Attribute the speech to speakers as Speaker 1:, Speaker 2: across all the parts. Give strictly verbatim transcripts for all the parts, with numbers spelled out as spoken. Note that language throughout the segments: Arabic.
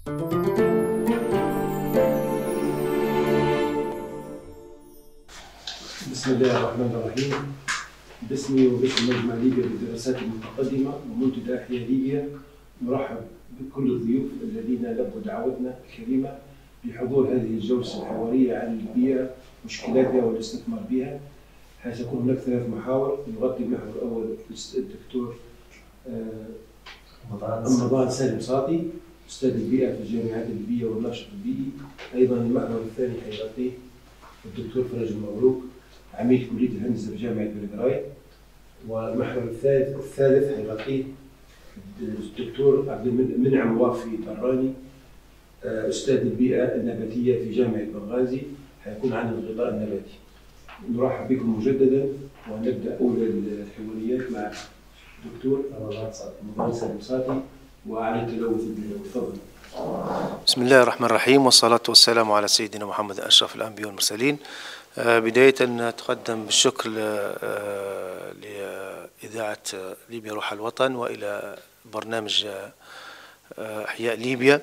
Speaker 1: بسم الله الرحمن الرحيم. باسمي وباسم مجمع ليبيا للدراسات المتقدمة ومنتدى أحياء ليبيا، نرحب بكل الضيوف الذين لبوا دعوتنا الكريمة بحضور هذه الجلسة الحوارية عن البيئة، مشكلاتها والاستثمار بها. حيكون هناك ثلاث محاور، يغطي المحور الأول الدكتور رمضان سالم صاطي، أستاذ البيئة في الجامعات الليبية والناشط البيئي. أيضا المحور الثاني حيغطيه الدكتور فرج المبروك، عميد كلية الهندسة بجامعة بلغراي. والمحور الثالث الثالث حيغطيه الدكتور عبد المنعم وافي طراني، أستاذ البيئة النباتية في جامعة بنغازي، حيكون عن الغطاء النباتي. نرحب بكم مجددا ونبدأ أولى الحواريات مع الدكتور رمضان سالم صاطي وعن التلوث البيئي. تفضل.
Speaker 2: بسم الله الرحمن الرحيم، والصلاة والسلام على سيدنا محمد أشرف الأنبياء والمرسلين. بداية نتقدم بالشكر لإذاعة ليبيا روح الوطن وإلى برنامج أحياء ليبيا،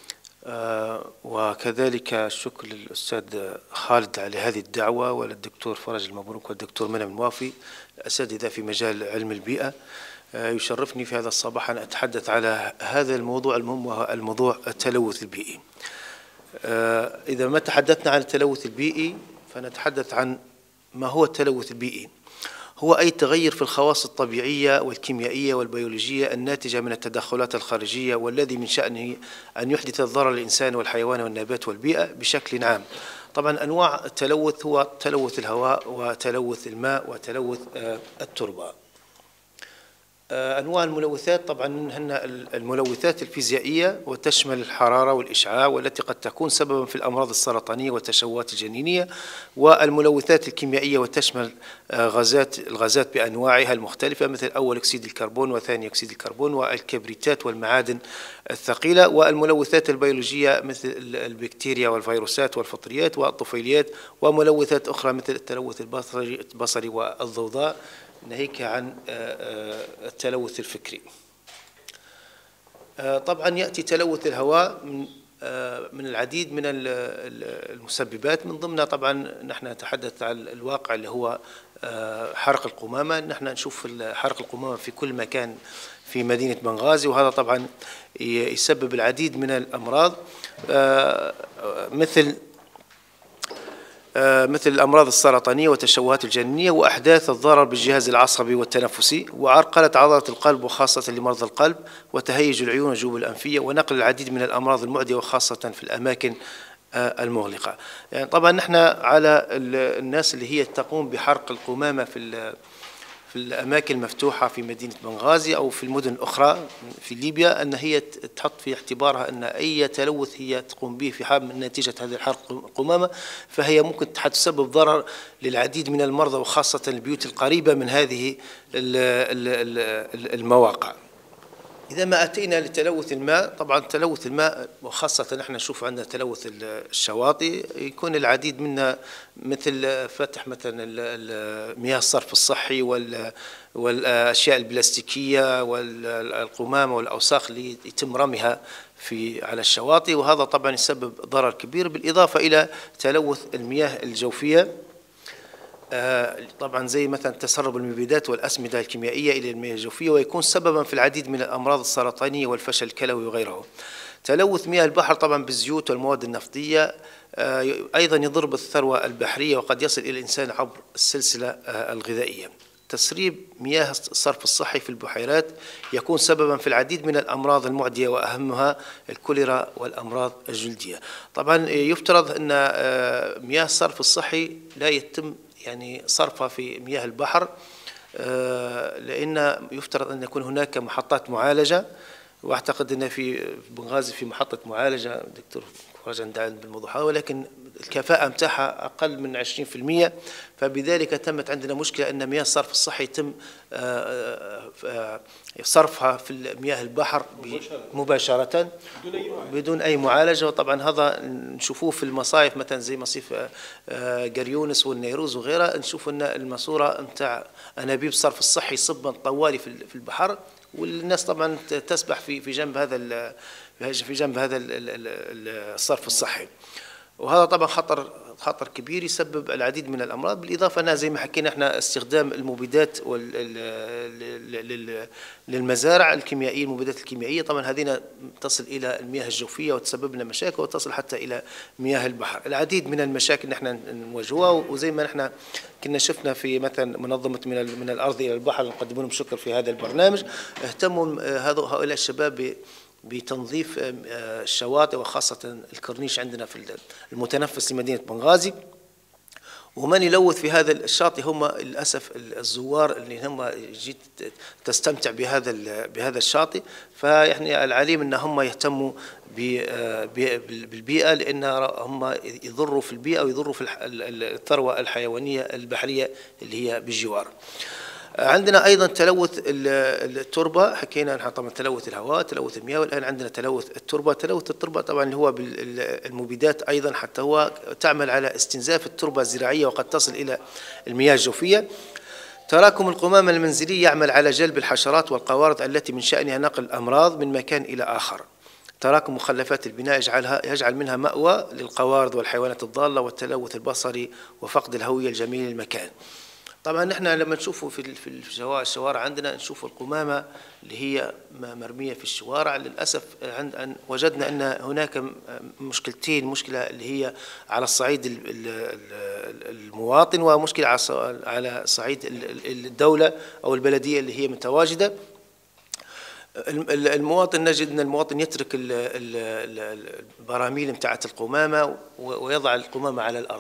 Speaker 2: وكذلك الشكر للأستاذ خالد على هذه الدعوة، وللدكتور فرج المبروك والدكتور منعم الوافي، الأساتذة في مجال علم البيئة. يشرفني في هذا الصباح أن أتحدث على هذا الموضوع المهم، وهو الموضوع التلوث البيئي. إذا ما تحدثنا عن التلوث البيئي فنتحدث عن ما هو التلوث البيئي. هو أي تغير في الخواص الطبيعية والكيميائية والبيولوجية الناتجة من التدخلات الخارجية، والذي من شأنه أن يحدث الضرر للإنسان والحيوان والنبات والبيئة بشكل عام. طبعا أنواع التلوث هو تلوث الهواء وتلوث الماء وتلوث التربة. أنواع الملوثات طبعا هن الملوثات الفيزيائية، وتشمل الحرارة والإشعاع، والتي قد تكون سببا في الأمراض السرطانية والتشوهات الجنينية. والملوثات الكيميائية، وتشمل غازات الغازات بأنواعها المختلفة، مثل أول أكسيد الكربون وثاني أكسيد الكربون والكبريتات والمعادن الثقيلة. والملوثات البيولوجية مثل البكتيريا والفيروسات والفطريات والطفيليات، وملوثات أخرى مثل التلوث البصري والضوضاء، ناهيك عن التلوث الفكري. طبعا يأتي تلوث الهواء من العديد من المسببات، من ضمنها طبعا نحن نتحدث عن الواقع اللي هو حرق القمامة. نحن نشوف حرق القمامة في كل مكان في مدينة بنغازي، وهذا طبعا يسبب العديد من الأمراض، مثل مثل الأمراض السرطانية والتشوهات الجنينية، وأحداث الضرر بالجهاز العصبي والتنفسي، وعرقلة عضلة القلب وخاصة لمرضى القلب، وتهيج العيون والجيوب الأنفية، ونقل العديد من الأمراض المعدية وخاصة في الأماكن المغلقة. يعني طبعا نحن على الناس اللي هي تقوم بحرق القمامة في في الأماكن المفتوحة في مدينة بنغازي أو في المدن الأخرى في ليبيا، أن هي تحط في اعتبارها أن أي تلوث هي تقوم به في حال نتيجة هذا الحرق القمامة، فهي ممكن تسبب ضرر للعديد من المرضى، وخاصة البيوت القريبة من هذه المواقع. إذا ما أتينا لتلوث الماء، طبعا تلوث الماء وخاصة نحن نشوف عندنا تلوث الشواطئ، يكون العديد منها مثل فتح مثلا مياه الصرف الصحي والأشياء البلاستيكية والقمامة والأوساخ اللي يتم رميها في على الشواطئ، وهذا طبعا يسبب ضرر كبير، بالإضافة إلى تلوث المياه الجوفية. طبعا زي مثلا تسرب المبيدات والأسمدة الكيميائية إلى المياه الجوفية، ويكون سببا في العديد من الأمراض السرطانية والفشل الكلوي وغيره. تلوث مياه البحر طبعا بالزيوت والمواد النفطية أيضا يضر بالثروة البحرية، وقد يصل إلى الإنسان عبر السلسلة الغذائية. تسريب مياه الصرف الصحي في البحيرات يكون سببا في العديد من الأمراض المعدية، وأهمها الكوليرا والأمراض الجلدية. طبعا يفترض أن مياه الصرف الصحي لا يتم يعني صرفها في مياه البحر، لأن يفترض أن يكون هناك محطات معالجة، وأعتقد أن في بنغازي في محطة معالجة، دكتور فرج دعنا بالموضوع هذا، ولكن الكفاءة متاعها أقل من عشرين بالمئة، فبذلك تمت عندنا مشكلة أن مياه الصرف الصحي يتم صرفها في مياه البحر مباشرة بدون أي معالجة. وطبعا هذا نشوفوه في المصايف مثلا زي مصيف قريونس والنيروز وغيرها، نشوف أن الماسورة نتاع أنابيب الصرف الصحي صبا طوالي في البحر، والناس طبعا تسبح في في جنب هذا في جنب هذا الصرف الصحي. وهذا طبعا خطر خطر كبير يسبب العديد من الامراض، بالاضافه انها زي ما حكينا احنا استخدام المبيدات للمزارع الكيميائيه، المبيدات الكيميائيه طبعا هذه تصل الى المياه الجوفيه وتسبب لنا مشاكل، وتصل حتى الى مياه البحر. العديد من المشاكل نحن نواجهها، وزي ما نحن كنا شفنا في مثلا منظمه من من الارض الى البحر، نقدم لهم شكر في هذا البرنامج، اهتموا هؤلاء الشباب بتنظيف الشواطئ وخاصة الكورنيش عندنا في المتنفس لمدينة بنغازي. ومن يلوث في هذا الشاطئ هم للأسف الزوار اللي هم جيت تستمتع بهذا بهذا الشاطئ. فيعني العليم أن هم يهتموا بالبيئة، لأن هم يضروا في البيئة ويضروا في الثروة الحيوانية البحرية اللي هي بالجوار. عندنا ايضا تلوث التربه، حكينا نحن طبعا تلوث الهواء، تلوث المياه، والان عندنا تلوث التربه. تلوث التربه طبعا اللي هو بالمبيدات ايضا، حتى هو تعمل على استنزاف التربه الزراعيه وقد تصل الى المياه الجوفيه. تراكم القمامه المنزليه يعمل على جلب الحشرات والقوارض التي من شانها نقل الامراض من مكان الى اخر. تراكم مخلفات البناء يجعلها يجعل منها مأوى للقوارض والحيوانات الضاله، والتلوث البصري وفقد الهويه الجميله للمكان. طبعا نحن لما نشوفوا في في الشوارع عندنا نشوف القمامه اللي هي مرميه في الشوارع. للاسف عند وجدنا ان هناك مشكلتين، مشكله اللي هي على الصعيد المواطن، ومشكله على صعيد الدوله او البلديه اللي هي متواجده. المواطن نجد ان المواطن يترك البراميل بتاعت القمامه ويضع القمامه على الارض،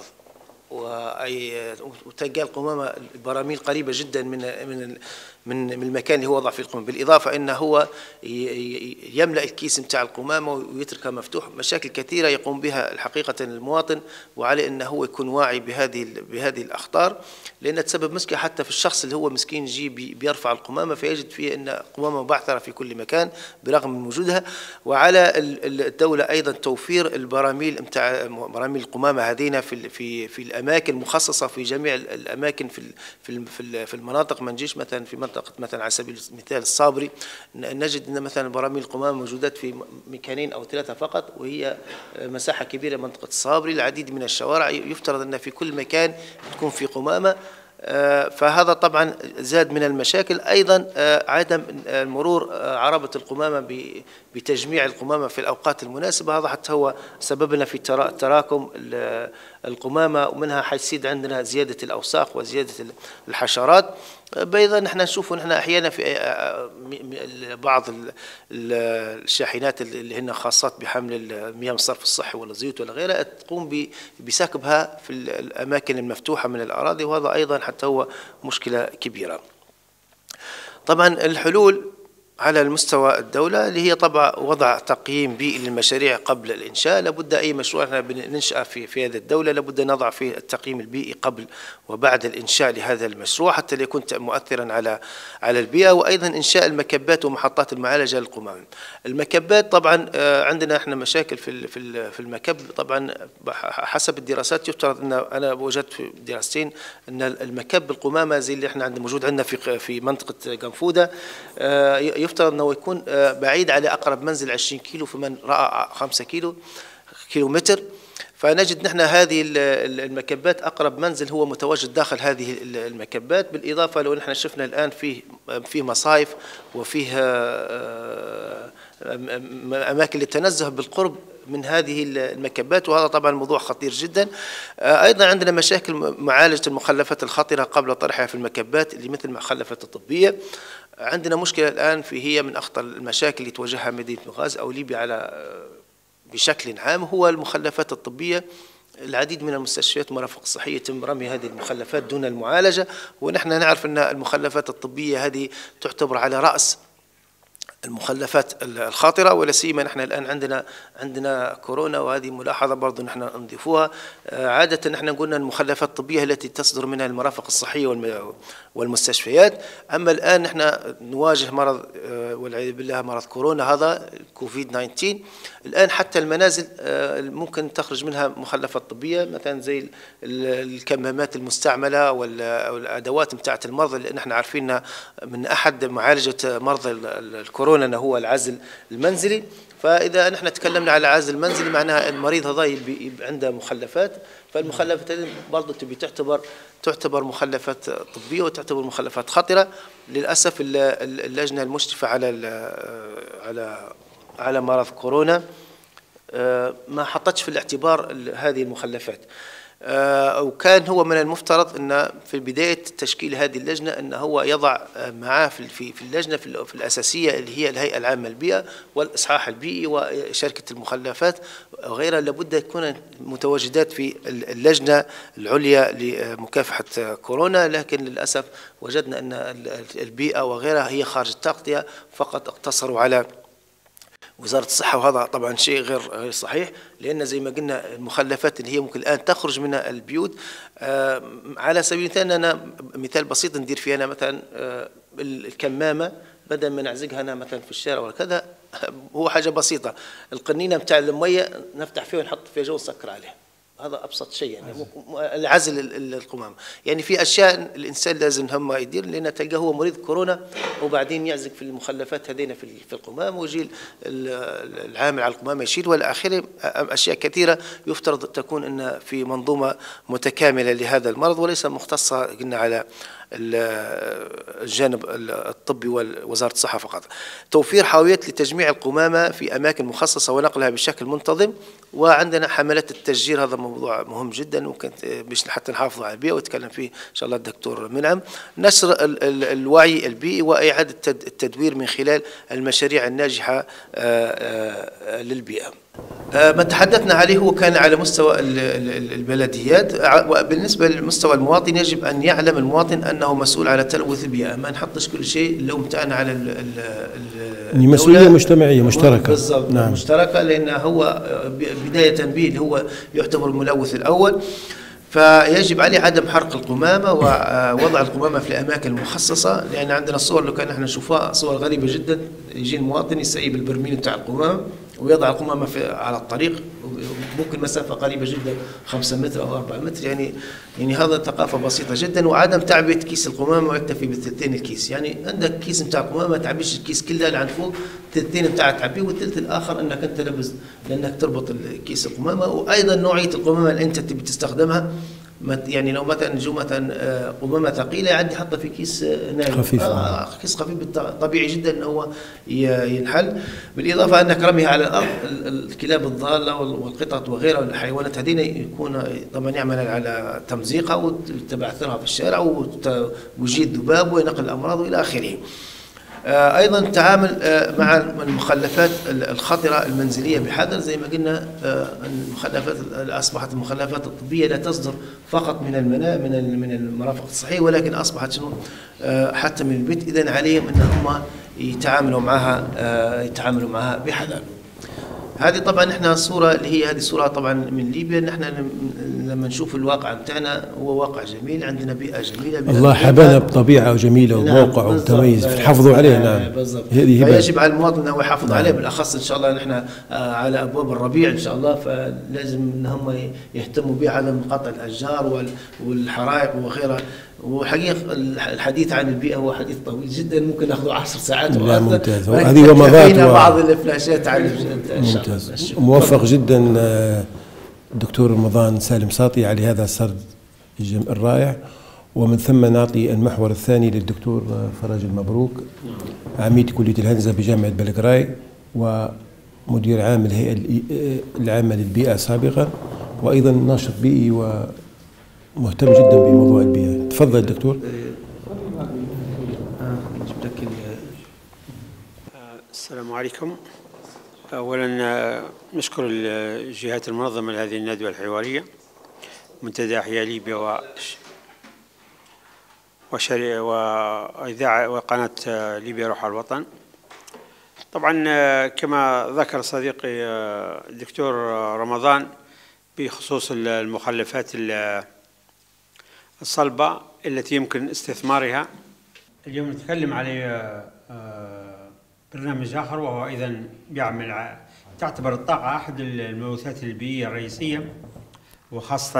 Speaker 2: وتلقى القمامة البراميل قريبة جدا من من من المكان اللي هو وضع فيه القمامة، بالإضافة أنه هو يملأ الكيس متاع القمامة ويتركها مفتوح. مشاكل كثيرة يقوم بها الحقيقة المواطن، وعليه أنه هو يكون واعي بهذه بهذه الأخطار، لأنها تسبب مشكلة حتى في الشخص اللي هو مسكين يجي بيرفع القمامة فيجد فيه أن قمامة مبعثرة في كل مكان برغم من وجودها. وعلى الدولة أيضا توفير البراميل متاع براميل القمامة هذين في في في الأماكن مخصصة في جميع الأماكن في في في المناطق. ما نجيش مثلا في منطقة مثلا على سبيل المثال الصابري نجد أن مثلا براميل القمامة موجودات في مكانين أو ثلاثة فقط، وهي مساحة كبيرة منطقة الصابري. العديد من الشوارع يفترض أن في كل مكان تكون في قمامة، فهذا طبعا زاد من المشاكل. أيضا عدم مرور عربة القمامة بتجميع القمامة في الأوقات المناسبة، هذا حتى هو سبب لنا في تراكم القمامة، ومنها حيصير عندنا زيادة الأوساخ وزيادة الحشرات. أيضا نحن نشوف نحن أحيانا في بعض الشاحنات اللي هن خاصات بحمل المياه من الصرف الصحي ولا زيوت ولا غيرها تقوم بسكبها في الأماكن المفتوحة من الأراضي، وهذا أيضا حتى هو مشكلة كبيرة. طبعا الحلول على المستوى الدولة اللي هي طبعا وضع تقييم بيئي للمشاريع قبل الإنشاء. لابد أي مشروع احنا بننشأ في في هذه الدولة لابد نضع فيه التقييم البيئي قبل وبعد الإنشاء لهذا المشروع حتى يكون مؤثرا على على البيئة. وأيضا إنشاء المكبات ومحطات المعالجة للقمامة. المكبات طبعا عندنا احنا مشاكل في في في المكب. طبعا حسب الدراسات يفترض ان انا وجدت في دراستين ان المكب القمامة زي اللي احنا عندنا موجود عندنا في في منطقة قنفودة يفترض أنه يكون بعيد على أقرب منزل عشرين كيلو، فمن رأى خمسة كيلو كيلومتر. فنجد نحن هذه المكبات أقرب منزل هو متواجد داخل هذه المكبات. بالإضافة لو نحن شفنا الآن فيه فيه مصايف وفيه أماكن للتنزه بالقرب من هذه المكبات، وهذا طبعا موضوع خطير جدا. أيضا عندنا مشاكل معالجة المخلفات الخطرة قبل طرحها في المكبات اللي مثل المخلفات الطبية. عندنا مشكلة الآن في هي من أخطر المشاكل اللي تواجهها مدينة بنغازي أو ليبيا على بشكل عام هو المخلفات الطبية. العديد من المستشفيات والمرافق الصحية يتم رمي هذه المخلفات دون المعالجة، ونحن نعرف أن المخلفات الطبية هذه تعتبر على رأس المخلفات الخاطرة، ولا سيما نحن الآن عندنا عندنا كورونا، وهذه ملاحظة برضو نحن نضيفوها. عادة نحن قلنا المخلفات الطبية التي تصدر منها المرافق الصحية والمستشفيات. أما الآن نحن نواجه مرض والعياذ بالله مرض كورونا هذا كوفيد تسعة عشر. الآن حتى المنازل ممكن تخرج منها مخلفات طبية مثلا زي الكمامات المستعملة والأدوات بتاعت المرضى اللي نحن عارفينها من أحد معالجة مرضى الكورونا أنه هو العزل المنزلي. فإذا نحن تكلمنا على العزل المنزلي معناها المريض هذا يبقى عنده مخلفات، فالمخلفات هذه برضه تبي تعتبر تعتبر مخلفات طبية وتعتبر مخلفات خطرة. للأسف اللجنة المشرفة على على على مرض كورونا ما حطتش في الاعتبار هذه المخلفات، أو كان هو من المفترض أن في بداية تشكيل هذه اللجنة أن هو يضع معاه في في اللجنة في الأساسية اللي هي الهيئة العامة للبيئة والإصحاح البيئي وشركة المخلفات وغيرها، لابد يكون متواجدات في اللجنة العليا لمكافحة كورونا. لكن للأسف وجدنا أن البيئة وغيرها هي خارج التغطية، فقط اقتصروا على وزارة الصحة، وهذا طبعا شيء غير غير صحيح، لأن زي ما قلنا المخلفات اللي هي ممكن الآن تخرج من البيوت، آه على سبيل المثال أنا مثال بسيط ندير فيه أنا مثلا آه الكمامة بدل ما نعزقها أنا مثلا في الشارع ولا كذا، هو حاجة بسيطة، القنينة بتاع المية نفتح فيها ونحط فيها جو ونسكر عليها، هذا أبسط شيء يعني العزل القمامة. يعني في أشياء الإنسان لازم هم يدير، لأن تلقاه هو مريض كورونا وبعدين يعزق في المخلفات هذين في في القمامة، ويجي العامل على القمامة يشيل والى آخره. أشياء كثيرة يفترض تكون أن في منظومة متكاملة لهذا المرض وليس مختصة قلنا على الجانب الطبي ووزارة الصحة فقط. توفير حاويات لتجميع القمامة في أماكن مخصصة ونقلها بشكل منتظم، وعندنا حملات التشجير، هذا موضوع مهم جدا ممكن باش حتى نحافظ على البيئة ويتكلم فيه إن شاء الله الدكتور منعم. نشر الوعي البيئي وإعادة التدوير من خلال المشاريع الناجحة للبيئة. ما تحدثنا عليه هو كان على مستوى البلديات، وبالنسبة للمستوى المواطن يجب أن يعلم المواطن أنه مسؤول على تلوث البيئة، ما نحطش كل شيء اللوم تاعنا على
Speaker 3: مسؤولية مجتمعية مشتركة.
Speaker 2: بالضبط، نعم. مشتركة، لأن هو بداية به اللي هو يعتبر الملوث الأول، فيجب عليه عدم حرق القمامة ووضع القمامة في الأماكن المخصصة. لأن عندنا الصور اللي كان احنا نشوفها صور غريبة جدا، يجي المواطن يسيب البرميل بتاع القمامة ويضع القمامة في على الطريق، ممكن مسافة قريبة جدا خمسة متر أو أربعة متر، يعني يعني هذا ثقافة بسيطة جدا. وعدم تعبئة كيس القمامة ويكتفي بثلثين الكيس، يعني عندك كيس بتاع القمامة ما تعبيش الكيس كله اللي عند فوق، ثلثين بتاعه تعبيه والثلث الآخر أنك أنت لابس لأنك تربط الكيس القمامة. وأيضا نوعية القمامة اللي أنت تبي تستخدمها، يعني لو مثلا نجو مثلا قمامة ثقيلة يعدي حطها في كيس ناعم
Speaker 3: خفيف،
Speaker 2: آه كيس خفيف طبيعي جدا انه هو ينحل. بالاضافه انك رميها على الارض، الكلاب الضاله والقطط وغيرها والحيوانات هذين يكون طبعا يعمل على تمزيقها وتبعثرها في الشارع ويجيد الذباب وينقل الامراض والى اخره. أيضا التعامل مع المخلفات الخطرة المنزلية بحذر، زي ما قلنا المخلفات أصبحت المخلفات الطبية لا تصدر فقط من المنا من من المرافق الصحية، ولكن أصبحت شنو حتى من البيت، إذن عليهم أن هم يتعاملوا معها يتعاملوا معها بحذر. هذه طبعا احنا الصوره اللي هي هذه الصوره طبعا من ليبيا، نحن لما نشوف الواقع بتاعنا هو واقع جميل، عندنا بيئه جميله، بيئة
Speaker 3: الله حبانا بطبيعه جميله وموقع نعم ومتميز، نحافظوا عليه. نعم
Speaker 2: بالضبط، فيجب على المواطن انه يحافظ نعم عليه، بالاخص ان شاء الله نحن على ابواب الربيع ان شاء الله، فلازم ان هم يهتموا بعدم قطع الاشجار والحرائق وغيرها. وحقيقة الحديث عن البيئة هو حديث طويل جدا، ممكن ناخذه عشر ساعات
Speaker 3: لا ممتاز، هذه ومضات
Speaker 2: و... بعض الفلاشات عن
Speaker 3: ممتاز. موفق جدا الدكتور رمضان سالم ساطي على هذا السرد الرائع. ومن ثم نعطي المحور الثاني للدكتور فرج المبروك، عميد كلية الهندسة بجامعة بلغراي ومدير عام الهيئة العامة للبيئة سابقا، وأيضا ناشط بيئي و مهتم جدا بموضوع البيئة. تفضل دكتور.
Speaker 4: السلام عليكم. أولا نشكر الجهات المنظمة لهذه الندوة الحوارية، منتدى أحياء ليبيا و وشري وإذاعة وقناة ليبيا روح الوطن. طبعا كما ذكر صديقي الدكتور رمضان بخصوص المخلفات الصلبة التي يمكن استثمارها، اليوم نتكلم على برنامج آخر، وهو أيضا بيعمل تعتبر الطاقة أحد الملوثات البيئية الرئيسية، وخاصة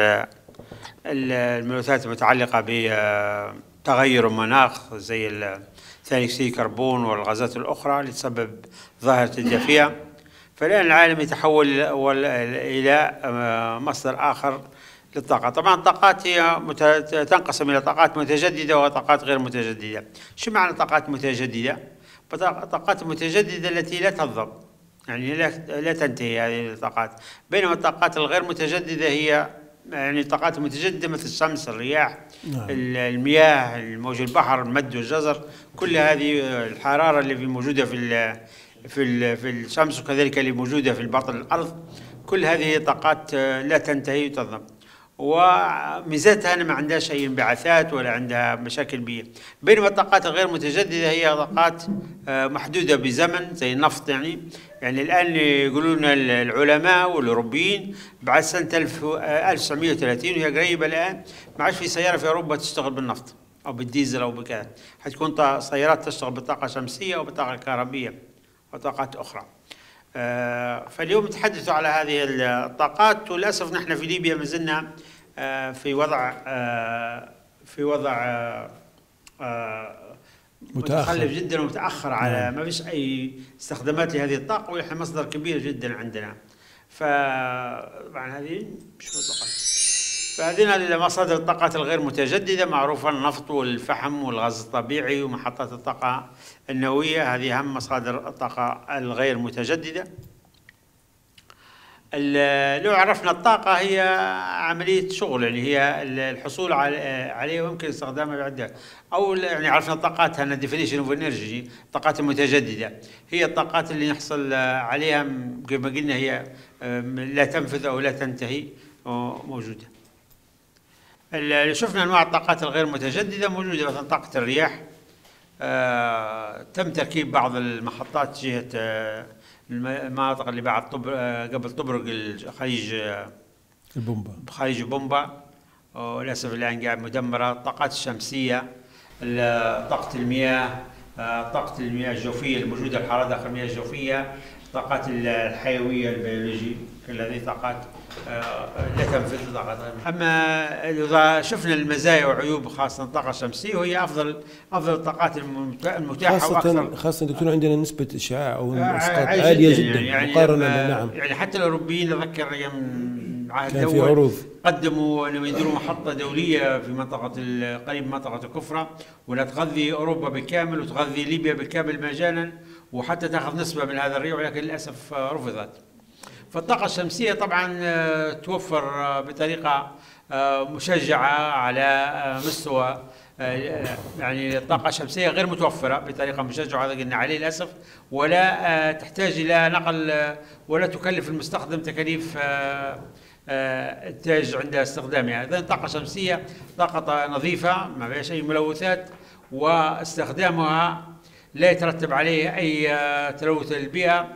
Speaker 4: الملوثات المتعلقة بتغير المناخ زي ثاني أكسيد الكربون والغازات الأخرى اللي تسبب ظاهرة الجفية. فالآن العالم يتحول إلى مصدر آخر للطاقة. طبعا الطاقات هي تنقسم إلى طاقات متجددة وطاقات غير متجددة. شو معنى طاقات متجددة؟ الطاقات المتجددة التي لا تنضب، يعني لا لا تنتهي هذه الطاقات، بينما الطاقات الغير متجددة هي يعني الطاقات المتجددة مثل الشمس، الرياح، نعم. المياه، الموج البحر، المد والجزر، كل هذه الحرارة اللي في موجودة في في في الشمس وكذلك اللي موجودة في باطن الأرض، كل هذه طاقات لا تنتهي وتنضب. وميزتها أن ما عندها أي انبعاثات ولا عندها مشاكل بيئية، بينما الطاقات الغير متجددة هي طاقات محدودة بزمن زي النفط. يعني يعني الآن يقولون العلماء والأوروبيين بعد سنة ألف وتسعمئة وثلاثين وهي قريبة الآن ما عادش في سيارة في أوروبا تشتغل بالنفط أو بالديزل أو بكذا، حتكون سيارات تشتغل بالطاقة الشمسية أو بالطاقة الكهربية أو طاقات أخرى. فاليوم تحدثوا على هذه الطاقات، وللأسف نحن في ليبيا ما زلنا في وضع في وضع متخلف جدا ومتأخر على ما فيش أي استخدامات لهذه الطاقة، ونحن مصدر كبير جدا عندنا. فطبعا هذه مش مطلقة. فهذه المصادر الطاقات الغير متجددة معروفة، النفط والفحم والغاز الطبيعي ومحطات الطاقة النووية، هذه أهم مصادر الطاقة الغير متجددة. لو عرفنا الطاقة هي عملية شغل، يعني هي الحصول عليها ويمكن استخدامها بعدها، أو يعني عرفنا الطاقات هنا definition of energy، الطاقات المتجددة هي الطاقات اللي نحصل عليها كما قلنا هي لا تنفذ أو لا تنتهي موجودة. اللي شفنا أنواع الطاقات الغير متجددة موجودة، مثلا طاقة الرياح، آه تم تركيب بعض المحطات جهة آه المناطق اللي بعد طبر آه قبل طبرق خليج
Speaker 3: البومبا
Speaker 4: خليج بومبا، وللأسف الآن قاعد مدمرة. الطاقات الشمسية، طاقة المياه، آه طاقة المياه الجوفية الموجودة، الحرارة داخل المياه الجوفية، الطاقات الحيوية البيولوجية، كل هذه طاقات لا تنفذ طاقات. اما اذا شفنا المزايا وعيوب خاصه الطاقه الشمسيه، وهي افضل افضل الطاقات المتاحه،
Speaker 3: خاصه
Speaker 4: واكثر
Speaker 3: خاصه دكتور عندنا نسبه اشعاع او اسقاط عاليه جدا, جداً
Speaker 4: يعني
Speaker 3: مقارنه. نعم،
Speaker 4: يعني حتى الاوروبيين نذكر ايام العهد
Speaker 3: كان في عروض
Speaker 4: قدموا انهم يديروا محطه دوليه في منطقه قريب منطقه الكفره، ولا تغذي اوروبا بالكامل وتغذي ليبيا بالكامل مجانا، وحتى تاخذ نسبه من هذا الريع، ولكن للاسف رفضت. فالطاقة الشمسية طبعا توفر بطريقة مشجعة على مستوى، يعني الطاقة الشمسية غير متوفرة بطريقة مشجعة، هذا قلنا عليه للأسف، ولا تحتاج إلى نقل ولا تكلف المستخدم تكاليف إنتاج عند استخدامها. إذن الطاقة الشمسية طاقة نظيفة ما فيهاش أي ملوثات، واستخدامها لا يترتب عليه أي تلوث للبيئة،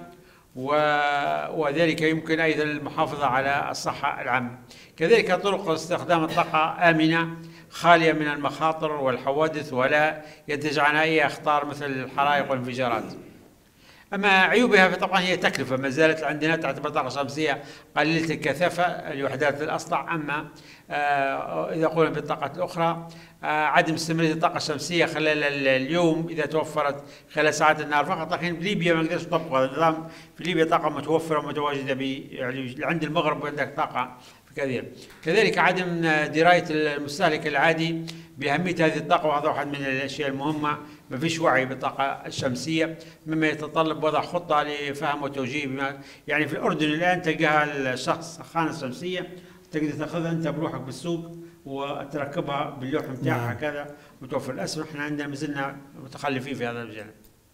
Speaker 4: وذلك يمكن أيضا المحافظة على الصحة العامة. كذلك طرق استخدام الطاقة آمنة خالية من المخاطر والحوادث، ولا ينتج عنها أي أخطار مثل الحرائق والانفجارات. أما عيوبها فطبعا هي تكلفة، ما زالت عندنا تعتبر طاقة شمسية قليلة الكثافة الوحدات الأسطع. أما آه إذا قلنا بالطاقات الأخرى، آه عدم استمرارية الطاقة الشمسية خلال اليوم إذا توفرت خلال ساعات النهار فقط، لكن بليبيا ما نقدرش نطبق هذا النظام. في ليبيا طاقة متوفرة ومتواجدة، يعني عند المغرب عندك طاقة كثير. كذلك عدم دراية المستهلك العادي بأهمية هذه الطاقة، وهذا واحد من الأشياء المهمة. ما فيش وعي بالطاقة الشمسية، مما يتطلب وضع خطة لفهم وتوجيه بما يعني في الأردن الآن تلقاها الشخص خانة شمسية تقدر تاخذها أنت بروحك بالسوق وتركبها باللوح بتاعها كذا متوفر. للأسف احنا عندنا ما زلنا متخلفين في هذا الجانب.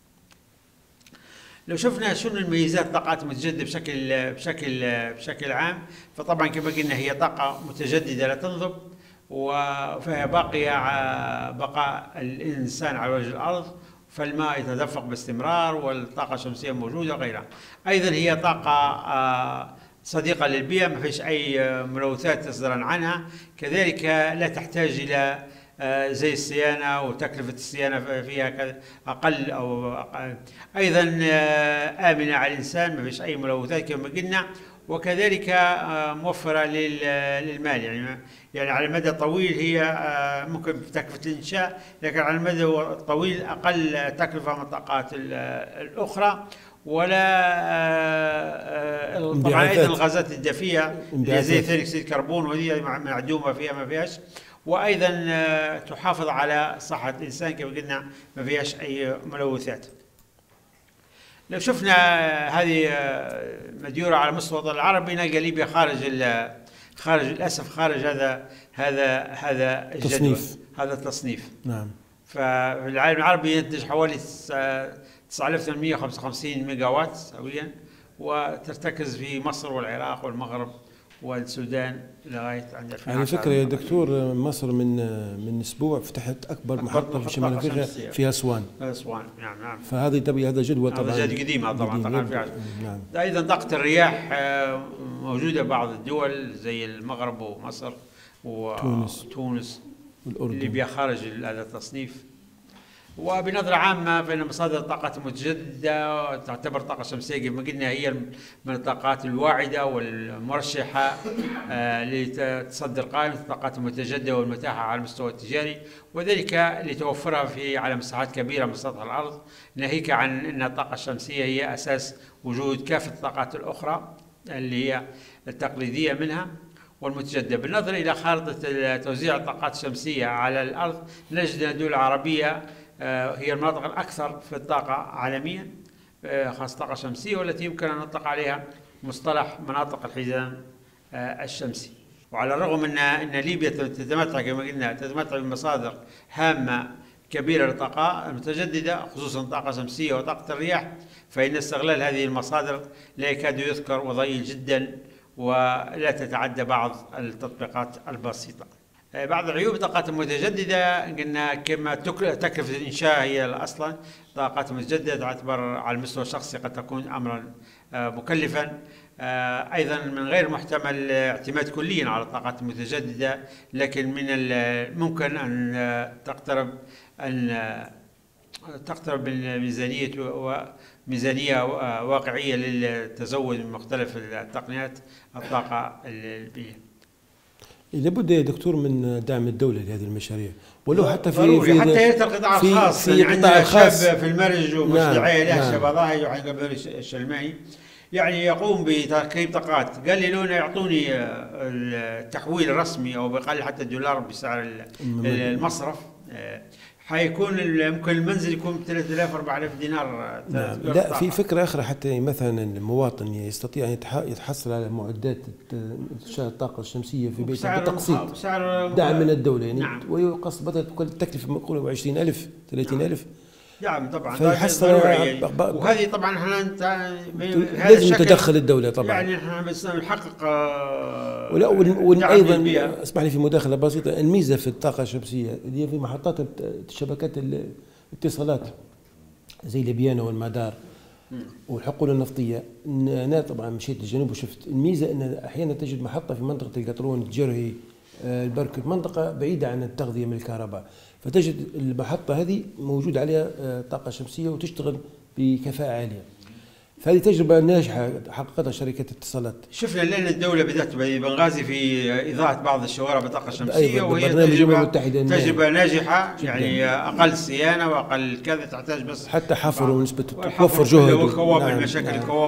Speaker 4: لو شفنا شنو الميزات الطاقات المتجددة بشكل بشكل بشكل عام، فطبعا كما قلنا هي طاقة متجددة لا تنضب، وفهي باقية بقاء الإنسان على وجه الأرض، فالماء يتدفق باستمرار، والطاقة الشمسية موجودة وغيرها. أيضا هي طاقة صديقة للبيئة، ما فيش أي ملوثات تصدر عنها. كذلك لا تحتاج إلى زي الصيانة، وتكلفة الصيانة فيها أقل أو أقل. أيضا آمنة على الإنسان، ما فيش أي ملوثات كما قلنا، وكذلك موفرة للمال. يعني يعني على المدى الطويل هي ممكن تكلفة الإنشاء، لكن على المدى الطويل أقل تكلفة من الطاقات الأخرى، ولا طبعا ايضا الغازات الدفيئه اللي زي ثاني اكسيد الكربون، وهي معدومه فيها ما فيهاش، وايضا تحافظ على صحه الانسان كما قلنا ما فيهاش اي ملوثات. لو شفنا هذه مديوره على مستوى الوطن العربي نلقى ليبيا خارج خارج للاسف خارج هذا هذا هذا
Speaker 3: التصنيف،
Speaker 4: هذا التصنيف.
Speaker 3: نعم.
Speaker 4: فالعالم العربي ينتج حوالي تسعة آلاف وثمانمئة وخمسة وخمسين ميجا وات سنويا، وترتكز في مصر والعراق والمغرب والسودان لغايه عند ألفين وعشرة.
Speaker 3: على فكره يا دكتور، مصر من من اسبوع فتحت اكبر محطه في شمال افريقيا في اسوان.
Speaker 4: اسوان نعم نعم.
Speaker 3: فهذه تبي هذا جدول طبعا،
Speaker 4: هذا جدول قديم طبعا طبعا في
Speaker 3: نعم.
Speaker 4: ايضا طاقه الرياح موجوده بعض الدول زي المغرب ومصر وتونس تونس والأردن، ليبيا خارج هذا التصنيف. وبنظرة عامة فإن مصادر الطاقة المتجددة تعتبر طاقة شمسية كما قلنا هي من الطاقات الواعدة والمرشحة لتصدر قائمة الطاقات المتجددة والمتاحة على المستوى التجاري، وذلك لتوفرها في على مساحات كبيرة من سطح الأرض، ناهيك عن أن الطاقة الشمسية هي أساس وجود كافة الطاقات الأخرى اللي هي التقليدية منها والمتجددة. بالنظر إلى خارطة توزيع الطاقات الشمسية على الأرض نجد أن الدول العربية هي المناطق الأكثر في الطاقة عالميا، خاصة الطاقة الشمسية، والتي يمكن أن نطلق عليها مصطلح مناطق الحزام الشمسي. وعلى الرغم أن أن ليبيا تتمتع كما قلنا تتمتع بمصادر هامة كبيرة للطاقة المتجددة، خصوصا الطاقة الشمسية وطاقة الرياح، فإن استغلال هذه المصادر لا يكاد يذكر وضئيل جدا، ولا تتعدى بعض التطبيقات البسيطة. بعض العيوب الطاقات المتجددة قلنا كما تكلفة الإنشاء هي أصلا طاقات متجددة تعتبر على المستوى الشخصي قد تكون أمرا مكلفا، أيضا من غير محتمل اعتماد كليا على الطاقات المتجددة، لكن من الممكن أن تقترب أن تقترب من ميزانية وميزانية واقعية للتزود من مختلف التقنيات الطاقة البيئية.
Speaker 3: لابد يا دكتور من دعم الدولة لهذه المشاريع، ولو حتى في
Speaker 4: ضروري
Speaker 3: في
Speaker 4: حتى يرتقي القطاع
Speaker 3: في
Speaker 4: الخاص.
Speaker 3: في
Speaker 4: يعني
Speaker 3: القطاع الخاص
Speaker 4: شاب في المرج ومش
Speaker 3: نعم
Speaker 4: داعي له
Speaker 3: نعم.
Speaker 4: شباب ضاهي وعن قبل الشلماني يعني يقوم بتركيب طاقات، قال لي لو يعطوني التحويل الرسمي او بقل حتى الدولار بسعر المصرف حيكون ممكن المنزل يكون ب ثلاثة آلاف أربعة آلاف دينار.
Speaker 3: نعم. لا في فكرة أخرى حتى مثلا المواطن يستطيع أن يتحصل على معدات إنشاء الطاقة الشمسية في بيته بتقسيط دعم من الدولة يعني. نعم. ويقص بدأت كل التكلفة مقولة بعشرين ألف ثلاثين ألف.
Speaker 4: نعم طبعا
Speaker 3: فيحصل
Speaker 4: يعني. وهذه طبعا احنا
Speaker 3: لازم تدخل الدولة طبعا،
Speaker 4: يعني احنا بس نحقق
Speaker 3: ولا وايضا اسمح لي في مداخله بسيطه. الميزه في الطاقه الشمسيه اللي هي في محطات شبكات الاتصالات زي ليبيانا والمدار والحقول النفطيه. انا طبعا مشيت للجنوب وشفت الميزه ان احيانا تجد محطه في منطقه القطرون الجرهي البركت، منطقه بعيده عن التغذيه من الكهرباء، فتجد المحطه هذه موجود عليها طاقه شمسيه وتشتغل بكفاءه عاليه. فهذه تجربة ناجحة حققتها شركة اتصالات.
Speaker 4: شفنا لأن الدولة بدأت بنغازي في إضاءة بعض الشوارع بطاقة شمسية، وهي
Speaker 3: تجربة,
Speaker 4: تجربة ناجحة يعني أقل صيانة وأقل كذا، تحتاج بس
Speaker 3: حتى حفر ونسبة توفر جهد
Speaker 4: والكواب المشاكل نعم. الكواب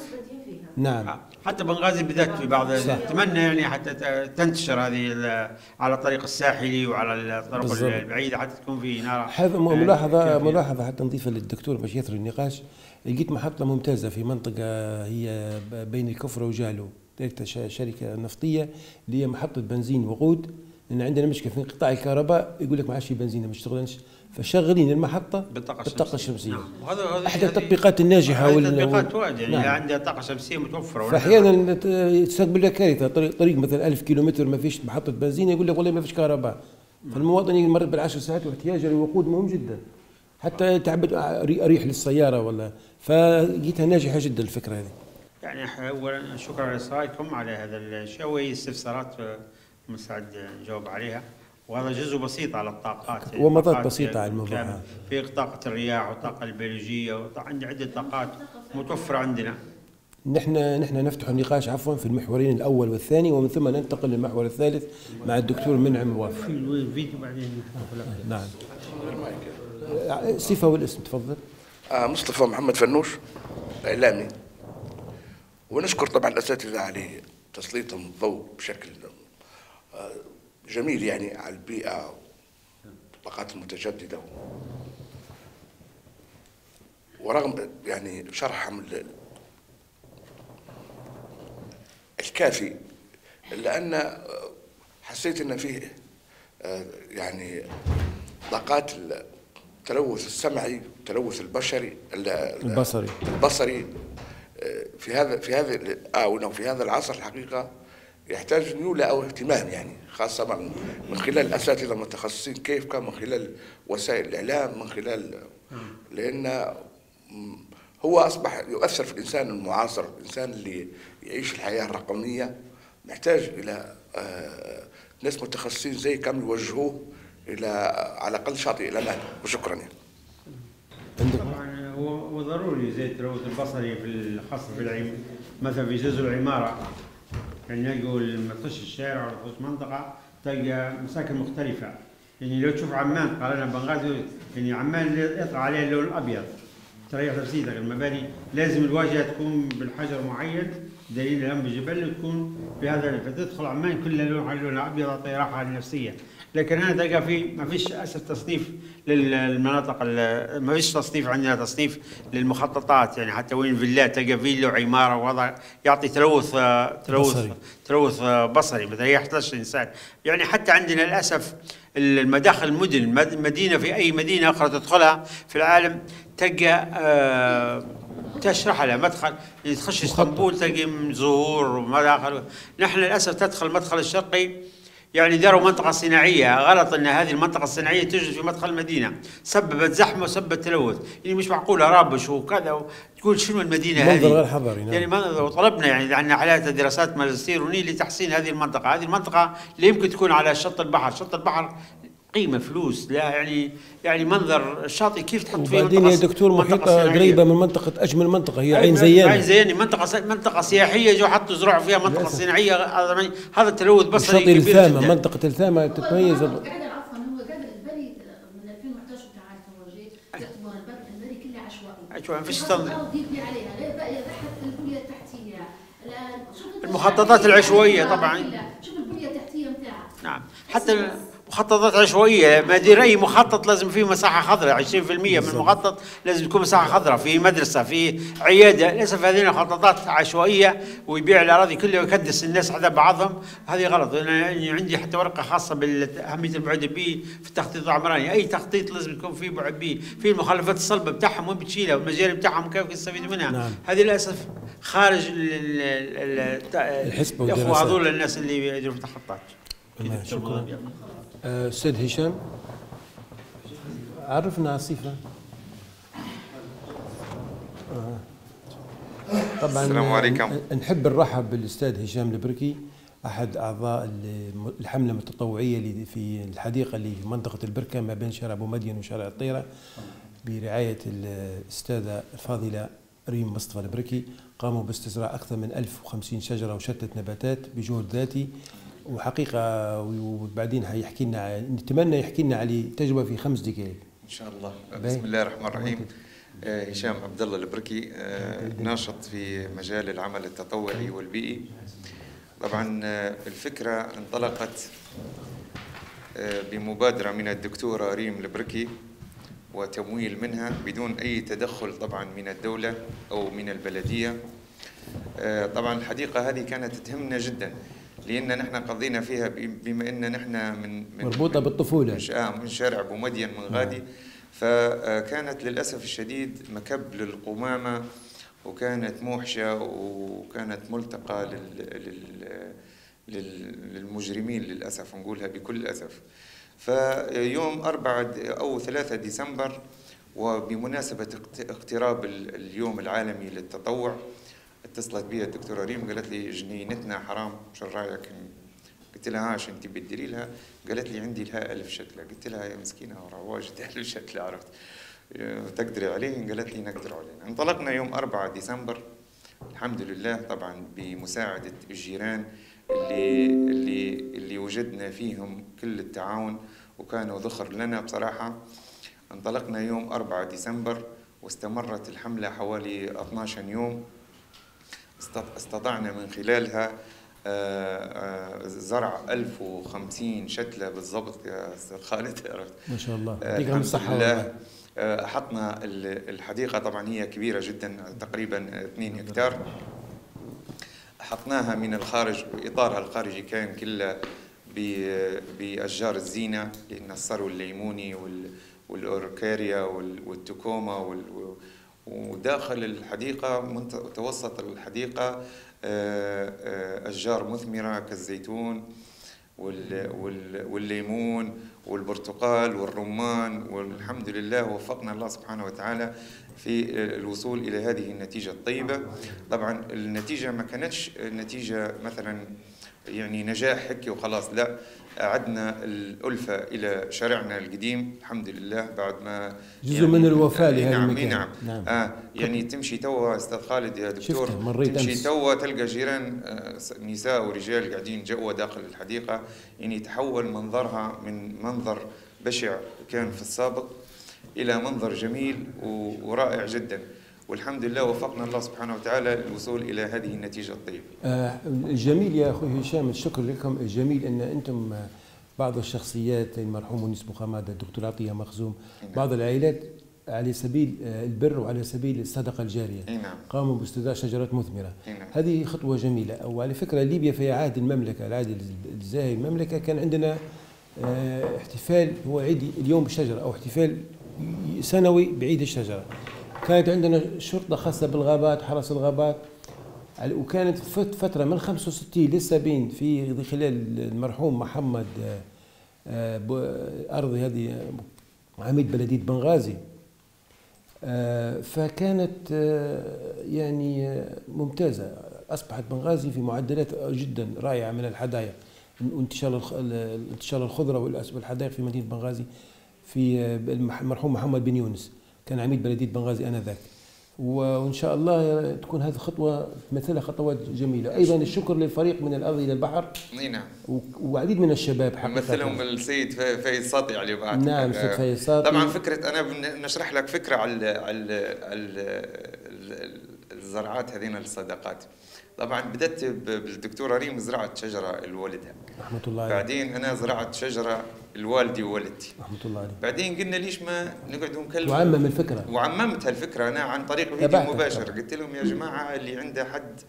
Speaker 3: نعم.
Speaker 4: حتى بنغازي بدأت في بعض، أتمنى يعني حتى تنتشر هذه على الطريق الساحلي وعلى الطرق بالزبط. البعيدة حتى تكون في نار.
Speaker 3: هذا ملاحظة ملاحظة حتى نضيفها للدكتور باش يثري النقاش. لقيت محطة ممتازة في منطقة هي بين الكفرة وجالو، شركة نفطية اللي هي محطة بنزين وقود، لأن عندنا مشكلة في قطاع الكهرباء يقول لك ما عادش في بنزين ما يشتغلش، فشغلين المحطة بالطاقة الشمسية. نعم. وهذا أحد التطبيقات الناجحة.
Speaker 4: هذه التطبيقات واجد يعني نعم. عندها طاقة شمسية متوفرة.
Speaker 3: فأحيانا تسبب لك كارثة، طريق, طريق مثلا ألف كيلومتر ما فيش محطة بنزين يقول لك والله ما فيش كهرباء، فالمواطن يمر بالعشر ساعات واحتياجه للوقود مهم جدا حتى تعبد أريح للسيارة ولا. فلقيتها ناجحة جدا الفكرة هذه.
Speaker 4: يعني أولا شكرا لإصغائكم على هذا الشيء، وهي استفسارات مستعد نجاوب عليها، وهذا جزء بسيط على الطاقات
Speaker 3: ومضات بسيطة على الموضوع.
Speaker 4: في طاقة الرياح والطاقة البيولوجية وعندي عدة طاقات متوفرة عندنا.
Speaker 3: نحن نحن نفتح النقاش عفوا في المحورين الأول والثاني، ومن ثم ننتقل للمحور الثالث مع الدكتور منعم موافق.
Speaker 4: في الفيديو بعدين.
Speaker 3: نعم. الصفة والاسم تفضل.
Speaker 5: آه مصطفى محمد فنوش. إعلامي، ونشكر طبعا الأساتذة على تسليطهم الضوء بشكل جميل يعني على البيئة والطاقات المتجددة، ورغم يعني شرحهم الكافي إلا أن حسيت أن فيه يعني طاقات التلوث السمعي والتلوث البشري
Speaker 3: البصري
Speaker 5: البصري في هذا في هذه الآونة وفي هذا العصر الحقيقة يحتاج أن يولى أو اهتمام، يعني خاصة من, من خلال الأساتذة المتخصصين كيف كان من خلال وسائل الإعلام، من خلال لأن هو أصبح يؤثر في الإنسان المعاصر، الإنسان اللي يعيش الحياة الرقمية محتاج إلى ناس متخصصين زي كم يوجهوه إلى على الأقل شاطئ الأمان. وشكرا يعني.
Speaker 4: طبعا هو ضروري زي التلوث البصري في الخاص في العم مثلا في جزء العمارة، يعني نقول لما تخش الشارع ولا تخش منطقة تلقى مساكن مختلفة، يعني لو تشوف عمان قارنا بنغازي، يعني عمان يطلع عليها اللون الأبيض، تريح نفسيتك. المباني لازم الواجهة تكون بالحجر معين، دليل الهم بالجبل تكون بهذا، فتدخل عمان كلها لونها لون أبيض يعطي راحة للنفسية. لكن هنا تلقى في ما فيش اسف تصنيف للمناطق، ما فيش تصنيف عندنا تصنيف للمخططات، يعني حتى وين فيلات تلقى فيلا وعماره ووضع يعطي تلوث تلوث بصري. تلوث بصري مثلا يحتاج الانسان. يعني حتى عندنا للاسف المداخل المدن، مدينه في اي مدينه اخرى تدخلها في العالم تلقى آه تشرح لها مدخل، تخش اسطنبول تلقى زهور ومداخل. نحن للاسف تدخل المدخل الشرقي يعني داروا منطقة صناعية، غلط أن هذه المنطقة الصناعية توجد في مدخل المدينة، سببت زحمة وسببت تلوث، يعني مش معقولة رابش وكذا تقول شنو المدينة هذه؟
Speaker 3: منظر غير حضاري. نعم.
Speaker 4: يعني وطلبنا يعني عندنا عليها دراسات ماجستير ونيل لتحسين هذه المنطقة، هذه المنطقة اللي يمكن تكون على شط البحر، شط البحر قيمة فلوس، لا يعني يعني منظر الشاطئ كيف تحط فيه
Speaker 3: وبعدين يا دكتور محيطة قريبة من منطقة أجمل منطقة هي عين زيانة.
Speaker 4: عين زيانة منطقة منطقة سياحية، جو حطوا زرعوا فيها منطقة صناعية، هذا التلوث بصري كبير جدا.
Speaker 3: الثامة منطقة الثامة تتميز.
Speaker 6: قاعد عفوا هو قاعد البري من ألفين وأحد عشر بتاع التوجيه يعتبر البري كله عشوائي.
Speaker 4: عشوائي ما فيش تنظيم.
Speaker 6: الأرض يبني عليها، لا بقى حتى البنية التحتية.
Speaker 4: المخططات العشوائية طبعا.
Speaker 6: شوف البنية التحتية بتاعها.
Speaker 4: نعم حتى مخططات عشوائيه، ما دير اي مخطط لازم فيه مساحه خضراء، عشرين بالمئة من المخطط لازم تكون مساحه خضراء، في مدرسه في عياده. للاسف هذه مخططات عشوائيه ويبيع الاراضي كلها ويكدس الناس على بعضهم، هذه غلط. انا عندي حتى ورقه خاصه باهميه البعد البيئي في التخطيط العمراني، اي تخطيط لازم يكون فيه بعد بيئي، في المخلفات الصلبه بتاعهم وين بتشيلها والمجاري بتاعهم كيف يستفيدوا منها. نعم. هذه للاسف خارج
Speaker 3: الحسبه
Speaker 4: الاخوه هذول الناس اللي يديروا في التخطيطات.
Speaker 3: شكرا. أستاذ هشام عرفنا على الصفة. طبعا
Speaker 7: السلام عليكم.
Speaker 3: نحب نرحب بالأستاذ هشام البركي، أحد أعضاء الحملة التطوعية اللي في الحديقة اللي في منطقة البركة ما بين شارع أبو مدين وشارع الطيرة برعاية الأستاذة الفاضلة ريم مصطفى البركي. قاموا باستزراع أكثر من ألف وخمسين شجرة وشتى نباتات بجهد ذاتي، وحقيقة وبعدين هيحكي لنا، نتمنى يحكي لنا على تجربة في خمس دقائق
Speaker 7: إن شاء الله. بسم الله الرحمن الرحيم. هشام عبد الله البركي، ناشط في مجال العمل التطوعي والبيئي. طبعا الفكرة انطلقت بمبادرة من الدكتورة ريم البركي وتمويل منها بدون أي تدخل طبعا من الدولة أو من البلدية. طبعا الحديقة هذه كانت تهمنا جدا، لأن نحن قضينا فيها بما أن نحن من, من
Speaker 3: مربوطة بالطفولة
Speaker 7: من, من شارع أبو مدين من غادي، فكانت للأسف الشديد مكب للقمامة، وكانت موحشة، وكانت ملتقى لل لل للمجرمين للأسف، نقولها بكل أسف. فيوم أربعة أو ثلاثة ديسمبر وبمناسبة اقتراب اليوم العالمي للتطوع، اتصلت بي الدكتورة ريم قالت لي جنينتنا حرام، شو رايك؟ قلت لها هاش انت بتديري لها؟ قالت لي عندي لها ألف شتلة. قلت لها يا مسكينة واجد ألف شتلة، عرفت تقدري عليه؟ قالت لي نقدر عليه. انطلقنا يوم أربعة ديسمبر الحمد لله، طبعا بمساعدة الجيران اللي اللي اللي وجدنا فيهم كل التعاون وكانوا ذخر لنا بصراحة. انطلقنا يوم أربعة ديسمبر واستمرت الحملة حوالي اثناشر يوم. استطعنا من خلالها زرع ألف وخمسين شتلة بالضبط يا أستاذ خالد.
Speaker 3: ما شاء الله،
Speaker 7: الحمد لله. أحطنا الحديقة، طبعا هي كبيرة جدا تقريبا اثنين هكتار، حطناها من الخارج، إطارها الخارجي كان كله بأشجار الزينة، لأن الصرو الليموني والأوركاريا والتكوما، وداخل الحديقة متوسط الحديقة أشجار مثمرة كالزيتون والليمون والبرتقال والرمان، والحمد لله وفقنا الله سبحانه وتعالى في الوصول إلى هذه النتيجة الطيبة. طبعا النتيجة ما كانتش نتيجة مثلا يعني نجاح هيك وخلاص، لا، أعدنا الألفة إلى شارعنا القديم الحمد لله بعد ما
Speaker 3: جزء يعني من الوفاء لهذا
Speaker 7: نعم
Speaker 3: المكان.
Speaker 7: نعم, نعم. آه يعني تمشي توا أستاذ خالد يا دكتور، تمشي توا تلقى جيران آه نساء ورجال قاعدين جوا داخل الحديقة، يعني تحول منظرها من منظر بشع كان في السابق إلى منظر جميل ورائع جدا، والحمد لله وفقنا الله سبحانه وتعالى للوصول إلى هذه النتيجة الطيبة.
Speaker 3: آه الجميل يا أخوي هشام، الشكر لكم. الجميل أن أنتم بعض الشخصيات، المرحوم ونيس بوخمادة، الدكتور عطية مخزوم، بعض العائلات على سبيل البر وعلى سبيل الصدقة الجارية قاموا باستزراع شجرات مثمرة. هذه خطوة جميلة. وعلى فكرة ليبيا في عهد المملكة، العهد الزاهي المملكة، كان عندنا آه احتفال هو عيد اليوم بالشجرة، أو احتفال سنوي بعيد الشجرة. كانت عندنا شرطة خاصة بالغابات، حرس الغابات، وكانت فترة من خمسة وستين للسبعين في خلال المرحوم محمد أرضي هذه عميد بلدية بنغازي، فكانت يعني ممتازة. أصبحت بنغازي في معدلات جدا رائعة من الحدائق، انتشار انتشار الخضرة والحدائق في مدينة بنغازي في المرحوم محمد بن يونس، كان عميد بلدية بنغازي آنذاك. وإن شاء الله تكون هذه خطوة مثلها خطوات جميلة. أيضا الشكر للفريق من الأرض إلى البحر،
Speaker 7: نعم،
Speaker 3: وعديد من الشباب حقيقة،
Speaker 7: مثلهم السيد فايز ساطي عليه بعد.
Speaker 3: نعم، السيد فايز ساطي.
Speaker 7: طبعا فكرة، أنا نشرح لك فكرة على الزرعات هذين الصدقات. طبعا بدأت بالدكتورة ريم زرعت شجرة لوالدها
Speaker 3: رحمة الله عليه،
Speaker 7: بعدين أنا زرعت شجرة لوالدي ووالدتي
Speaker 3: رحمة الله عليه،
Speaker 7: بعدين قلنا ليش ما نقعدوا نكلم،
Speaker 3: وعمم الفكرة،
Speaker 7: وعممت هالفكرة أنا عن طريق فيديو مباشر. قلت لهم يا جماعة اللي عنده حد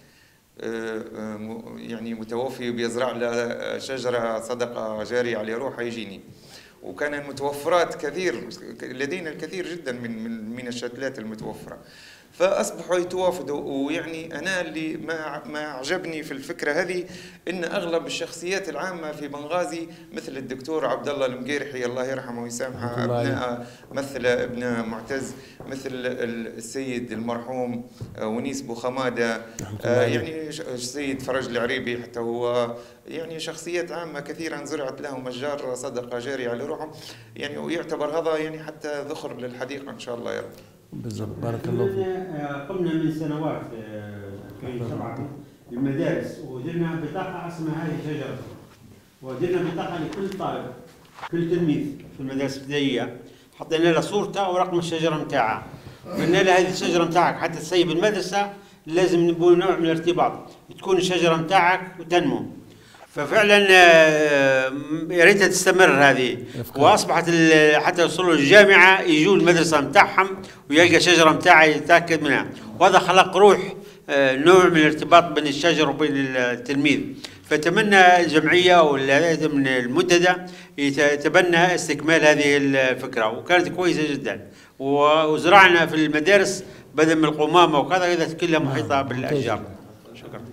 Speaker 7: يعني متوفي بيزرع له شجرة صدقة جارية على روحه يجيني. وكان المتوفرات كثير، لدينا الكثير جدا من من من الشتلات المتوفرة، فاصبحوا يتوافدوا. ويعني انا اللي ما ما عجبني في الفكره هذه ان اغلب الشخصيات العامه في بنغازي مثل الدكتور عبد الله المقيرحي الله يرحمه ويسامحه، ابناء مثل ابن معتز، مثل السيد المرحوم ونيس بوخمادة، يعني السيد فرج العريبي حتى هو، يعني شخصيات عامه كثيرا زرعت لهم اشجار صدقه جاريه على روحهم، يعني ويعتبر هذا يعني حتى ذخر للحديقه ان شاء الله يا رب.
Speaker 3: بالضبط، بارك الله فيك.
Speaker 4: قمنا من سنوات ألفين وسبعة المدارس ودرنا بطاقة اسمها هذه شجرة، ودرنا بطاقة لكل طالب كل تلميذ في المدارس الابتدائية، حطينا له صورته ورقم الشجرة نتاعها، قلنا له هذه الشجرة نتاعك حتى تسيب المدرسة لازم نبغى نوع من الارتباط، تكون الشجرة نتاعك وتنمو. ففعلا يا ريتها تستمر هذه، واصبحت حتى يوصلوا للجامعه يجوا المدرسه نتاعهم ويلقى شجره نتاعها يتاكد منها، وهذا خلق روح نوع من الارتباط بين الشجر وبين التلميذ. فاتمنى الجمعيه ولا من المنتدى يتبنى استكمال هذه الفكره، وكانت كويسه جدا. وزرعنا في المدارس بدل من القمامه وكذا كلها محيطه بالاشجار. شكرا.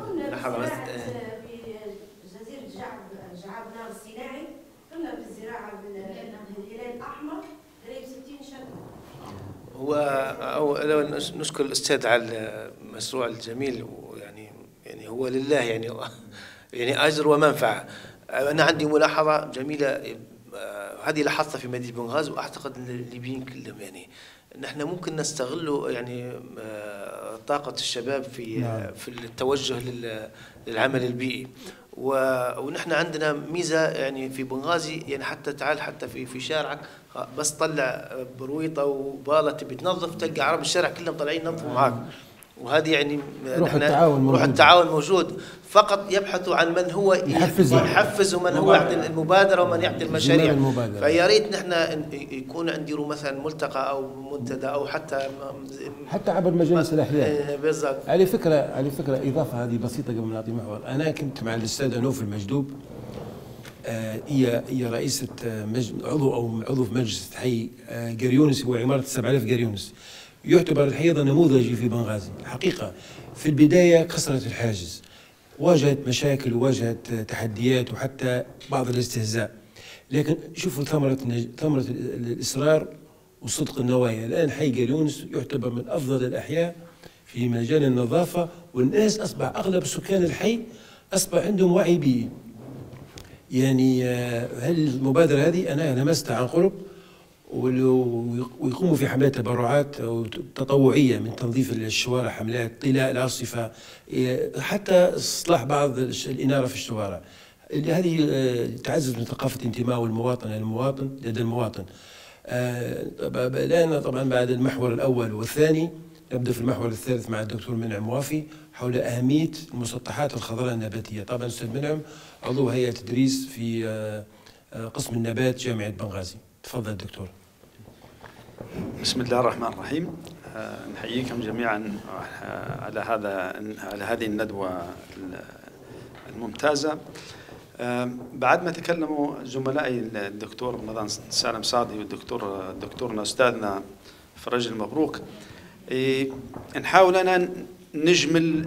Speaker 2: هو لو نشكر الأستاذ على المشروع الجميل، ويعني يعني هو لله يعني يعني أجر ومنفعة. أنا عندي ملاحظة جميلة، هذه لاحظتها في مدينة بنغازي، وأعتقد أن الليبيين كلهم يعني نحن ممكن نستغل يعني طاقة الشباب في نعم. في التوجه للعمل البيئي، ونحن عندنا ميزة يعني في بنغازي، يعني حتى تعال حتى في في شارعك بس طلع برويطه وباله تبي تنظف تلقى عرب الشارع كلهم طالعين ينظفوا معاك. وهذه يعني
Speaker 3: روح التعاون موجود.
Speaker 2: روح التعاون موجود، فقط يبحثوا عن من هو
Speaker 3: يحفز
Speaker 2: يحفز ومن هو يعطي المبادره ومن يعطي المشاريع. فيا ريت نحن يكون عندنا مثلا ملتقى او منتدى او حتى
Speaker 3: حتى عبر مجالس الاحياء.
Speaker 2: بالضبط.
Speaker 3: على فكره على فكره اضافه هذه بسيطه قبل ما نعطي محور. انا كنت مع الاستاذ انوف المجدوب، هي هي رئيسه عضو او عضو في مجلس حي قريونس، هو عماره سبعة آلاف قريونس، يعتبر الحي نموذجي في بنغازي. حقيقة في البداية كسرت الحاجز، واجهت مشاكل وواجهت تحديات وحتى بعض الاستهزاء، لكن شوفوا ثمرة ثمرة الإصرار وصدق النوايا. الآن حي قريونس يعتبر من أفضل الأحياء في مجال النظافة، والناس أصبح أغلب سكان الحي أصبح عندهم وعي بيئي. يعني هل المبادرة هذه أنا لمستها عن قرب، ويقوموا في حملات تبرعات تطوعية من تنظيف الشوارع، حملات طلاء العاصفة، حتى إصلاح بعض الإنارة في الشوارع. هذه تعزز من ثقافة انتماء المواطن المواطن لدى المواطن. الآن طبعا بعد المحور الأول والثاني نبدأ في المحور الثالث مع الدكتور منعم موافي حول أهمية المسطحات الخضراء النباتية. طبعا أستاذ منعم عضو هيئة تدريس في قسم النبات جامعة بنغازي. تفضل دكتور.
Speaker 8: بسم الله الرحمن الرحيم. نحييكم جميعا على هذا على هذه الندوة الممتازة. بعد ما تكلموا زملائي الدكتور رمضان سالم صادي والدكتور دكتورنا أستاذنا فرج المبروك، نحاول أن نجمل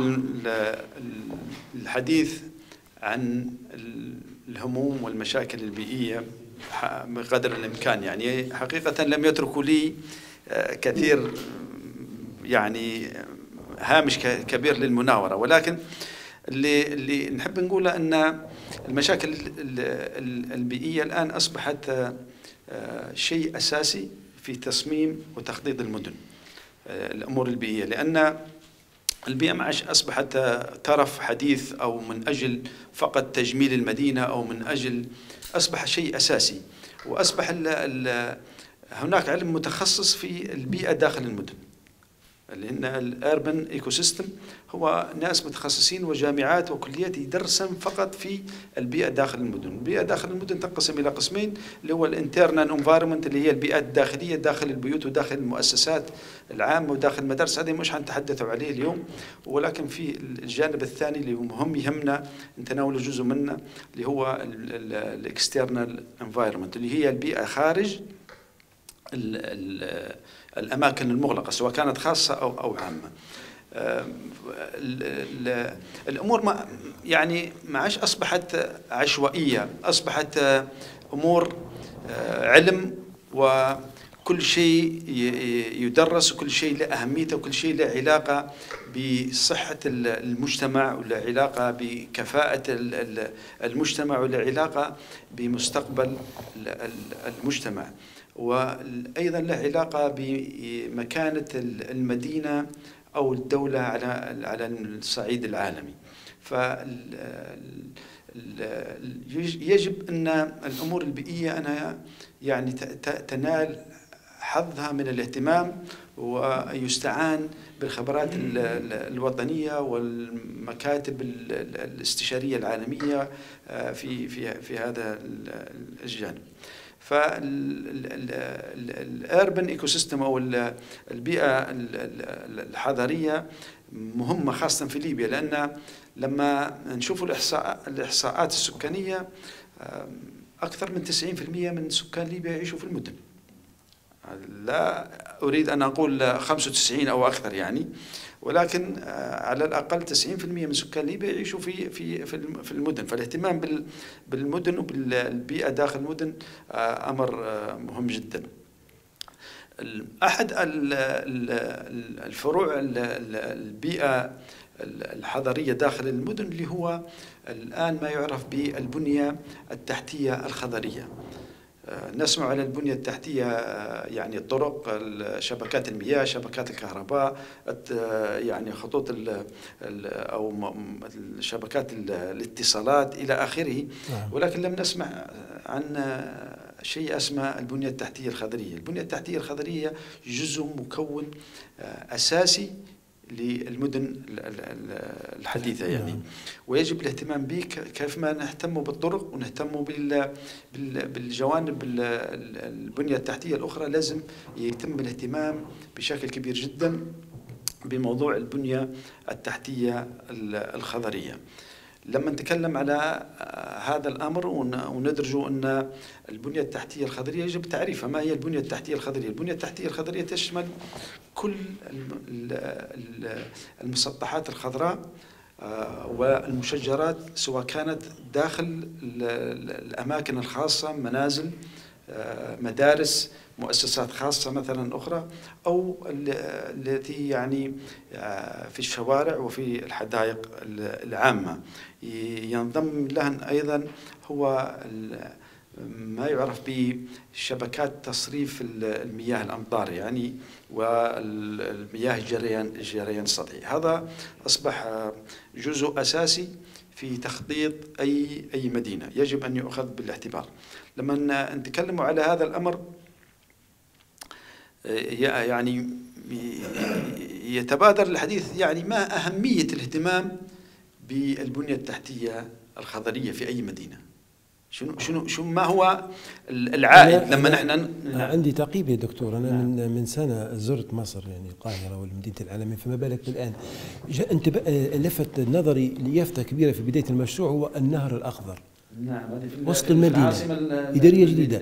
Speaker 8: الحديث عن الهموم والمشاكل البيئية بقدر الإمكان. يعني حقيقة لم يتركوا لي كثير يعني هامش كبير للمناورة، ولكن اللي اللي نحب نقوله أن المشاكل البيئية الآن أصبحت شيء أساسي في تصميم وتخطيط المدن، الأمور البيئية، لأن البيئة ما عادش أصبحت ترف حديث أو من أجل فقط تجميل المدينة أو من أجل، أصبح شيء أساسي. وأصبح ال ال هناك علم متخصص في البيئة داخل المدن، لأن الأربن إيكو سيستم هو ناس متخصصين وجامعات وكليات يدرسن فقط في البيئة داخل المدن. البيئة داخل المدن تنقسم إلى قسمين، اللي هو الانترنال انفايرمنت اللي هي البيئات الداخلية داخل البيوت وداخل المؤسسات العامة وداخل المدارس، هذه مش حنتحدثوا عليه اليوم. ولكن في الجانب الثاني اللي هو مهم يهمنا نتناول جزء منه، اللي هو الاكسترنال انفايرمنت اللي هي البيئة خارج ال ال الأماكن المغلقة سواء كانت خاصة أو أو عامة. الأمور ما يعني ما عادش أصبحت عشوائية، أصبحت أمور علم، وكل شيء يدرس وكل شيء له أهميته وكل شيء له علاقة بصحة المجتمع وله علاقة بكفاءة المجتمع وله علاقة بمستقبل المجتمع، وأيضا له علاقة بمكانة المدينة أو الدولة على على الصعيد العالمي. فيجب أن الأمور البيئية أنا يعني تنال حظها من الاهتمام، ويستعان بالخبرات الوطنية والمكاتب الاستشارية العالمية في في في هذا الجانب. فالأربن إيكو سيستم أو البيئة الحضرية مهمة خاصة في ليبيا، لأن لما نشوف الإحصاء الإحصاءات السكانية أكثر من تسعين بالمئة من سكان ليبيا يعيشوا في المدن. لا أريد أن أقول خمسة وتسعين أو أكثر يعني، ولكن على الأقل تسعين بالمئة من سكان ليبيا يعيشوا في في في المدن. فالاهتمام بالمدن وبالبيئة داخل المدن أمر مهم جدا. أحد الفروع البيئة الحضرية داخل المدن اللي هو الآن ما يعرف بالبنية التحتية الخضرية. نسمع على البنية التحتية يعني الطرق، شبكات المياه، شبكات الكهرباء، يعني خطوط ال أو شبكات الاتصالات إلى آخره، ولكن لم نسمع عن شيء اسمه البنية التحتية الخضرية. البنية التحتية الخضرية جزء مكون أساسي للمدن الحديثة يعني، ويجب الاهتمام به كيف ما نهتم بالطرق ونهتم بالجوانب البنية التحتية الأخرى. لازم يتم الاهتمام بشكل كبير جدا بموضوع البنية التحتية الخضرية. لما نتكلم على هذا الأمر وندرج أن البنية التحتية الخضرية يجب تعريفها. ما هي البنية التحتية الخضرية؟ البنية التحتية الخضرية تشمل كل المسطحات الخضراء والمشجرات، سواء كانت داخل الأماكن الخاصة، منازل، مدارس، مؤسسات خاصة مثلا أخرى، أو التي يعني في الشوارع وفي الحدائق العامة. ينضم لها أيضا هو ما يعرف بشبكات تصريف المياه الأمطار يعني، والمياه الجريان الجريان السطحي. هذا أصبح جزء أساسي في تخطيط أي أي مدينة، يجب أن يؤخذ بالاعتبار. لما نتكلم على هذا الأمر يعني يتبادر الحديث يعني ما أهمية الاهتمام بالبنية التحتية الخضرية في أي مدينة؟ شنو شنو شو ما هو العائد لما نحن؟
Speaker 3: عندي تعقيب يا دكتور. أنا نعم. من من سنة زرت مصر يعني القاهرة والمدينة العالمية، فما بالك الآن. أنت لفت نظري ليافطة كبيرة في بداية المشروع، هو النهر الأخضر.
Speaker 8: نعم،
Speaker 3: وسط المدينة إدارية جديدة.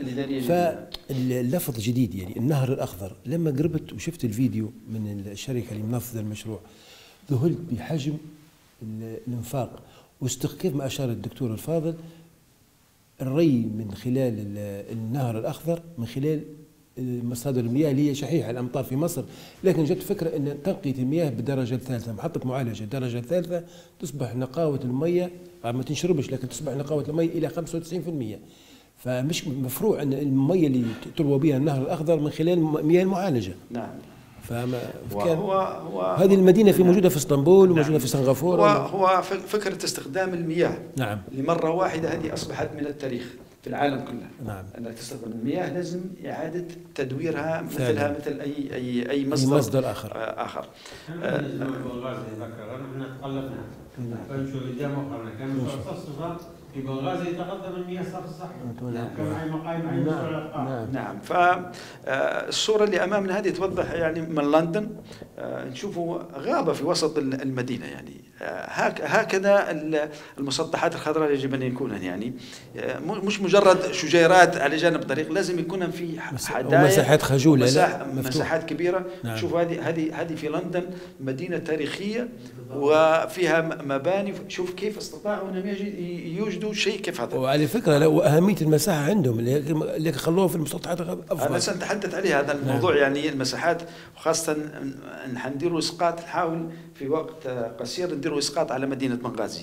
Speaker 3: فاللفظ جديد يعني النهر الأخضر. لما قربت وشفت الفيديو من الشركة اللي منفذة المشروع ذهلت بحجم الانفاق واستخدام ما أشار الدكتور الفاضل، الري من خلال النهر الأخضر من خلال مصادر المياه اللي هي شحيحة الأمطار في مصر. لكن جت فكرة أن تنقية المياه بالدرجة الثالثة، محطة معالجة الدرجة الثالثة، تصبح نقاوة المياه ما تنشربش، لكن تصبح نقاوة المياه إلى خمسة وتسعين بالمئة. فمش مفروع أن المياه اللي تروى بها النهر الأخضر من خلال مياه المعالجة.
Speaker 8: نعم.
Speaker 3: فما
Speaker 8: هو هو
Speaker 3: هذه المدينة في موجودة في اسطنبول وموجودة نعم. في سنغافورة.
Speaker 8: هو, هو فكرة استخدام المياه
Speaker 3: نعم.
Speaker 8: لمرة واحدة هذه أصبحت من التاريخ في العالم كله.
Speaker 3: نعم.
Speaker 8: أنك تستخدم المياه لازم إعادة تدويرها مثلها مثل أي أي أي
Speaker 3: مصدر, مصدر آخر.
Speaker 8: آخر.
Speaker 4: بنغازي ذكر نحن تقلبنا فنشوف قدام أخرنا كان مخصصة في بنغازي تقدم المياه صار صح.
Speaker 8: نعم. نعم. نعم. فالصورة اللي أمامنا هذه توضح يعني من لندن نشوفوا غابة في وسط المدينة يعني. هكذا المسطحات الخضراء يجب أن يكون يعني مش مجرد شجيرات على جانب الطريق، لازم يكون في حدائق
Speaker 3: ومساحات خجولة،
Speaker 8: مساح مساحات كبيرة. نعم. شوف هذه هذه هذه في لندن مدينة تاريخية وفيها مباني. شوف كيف استطاعوا أن يوجدوا شيء كيف هذا.
Speaker 3: وعلى فكرة لو أهمية المساحة عندهم اللي خلوها في المسطحات أفضل.
Speaker 8: أنا سنتحدث عليه هذا الموضوع. نعم. يعني المساحات، وخاصة نديروا إسقاط، نحاول في وقت قصير نديروا إسقاط على مدينة بنغازي.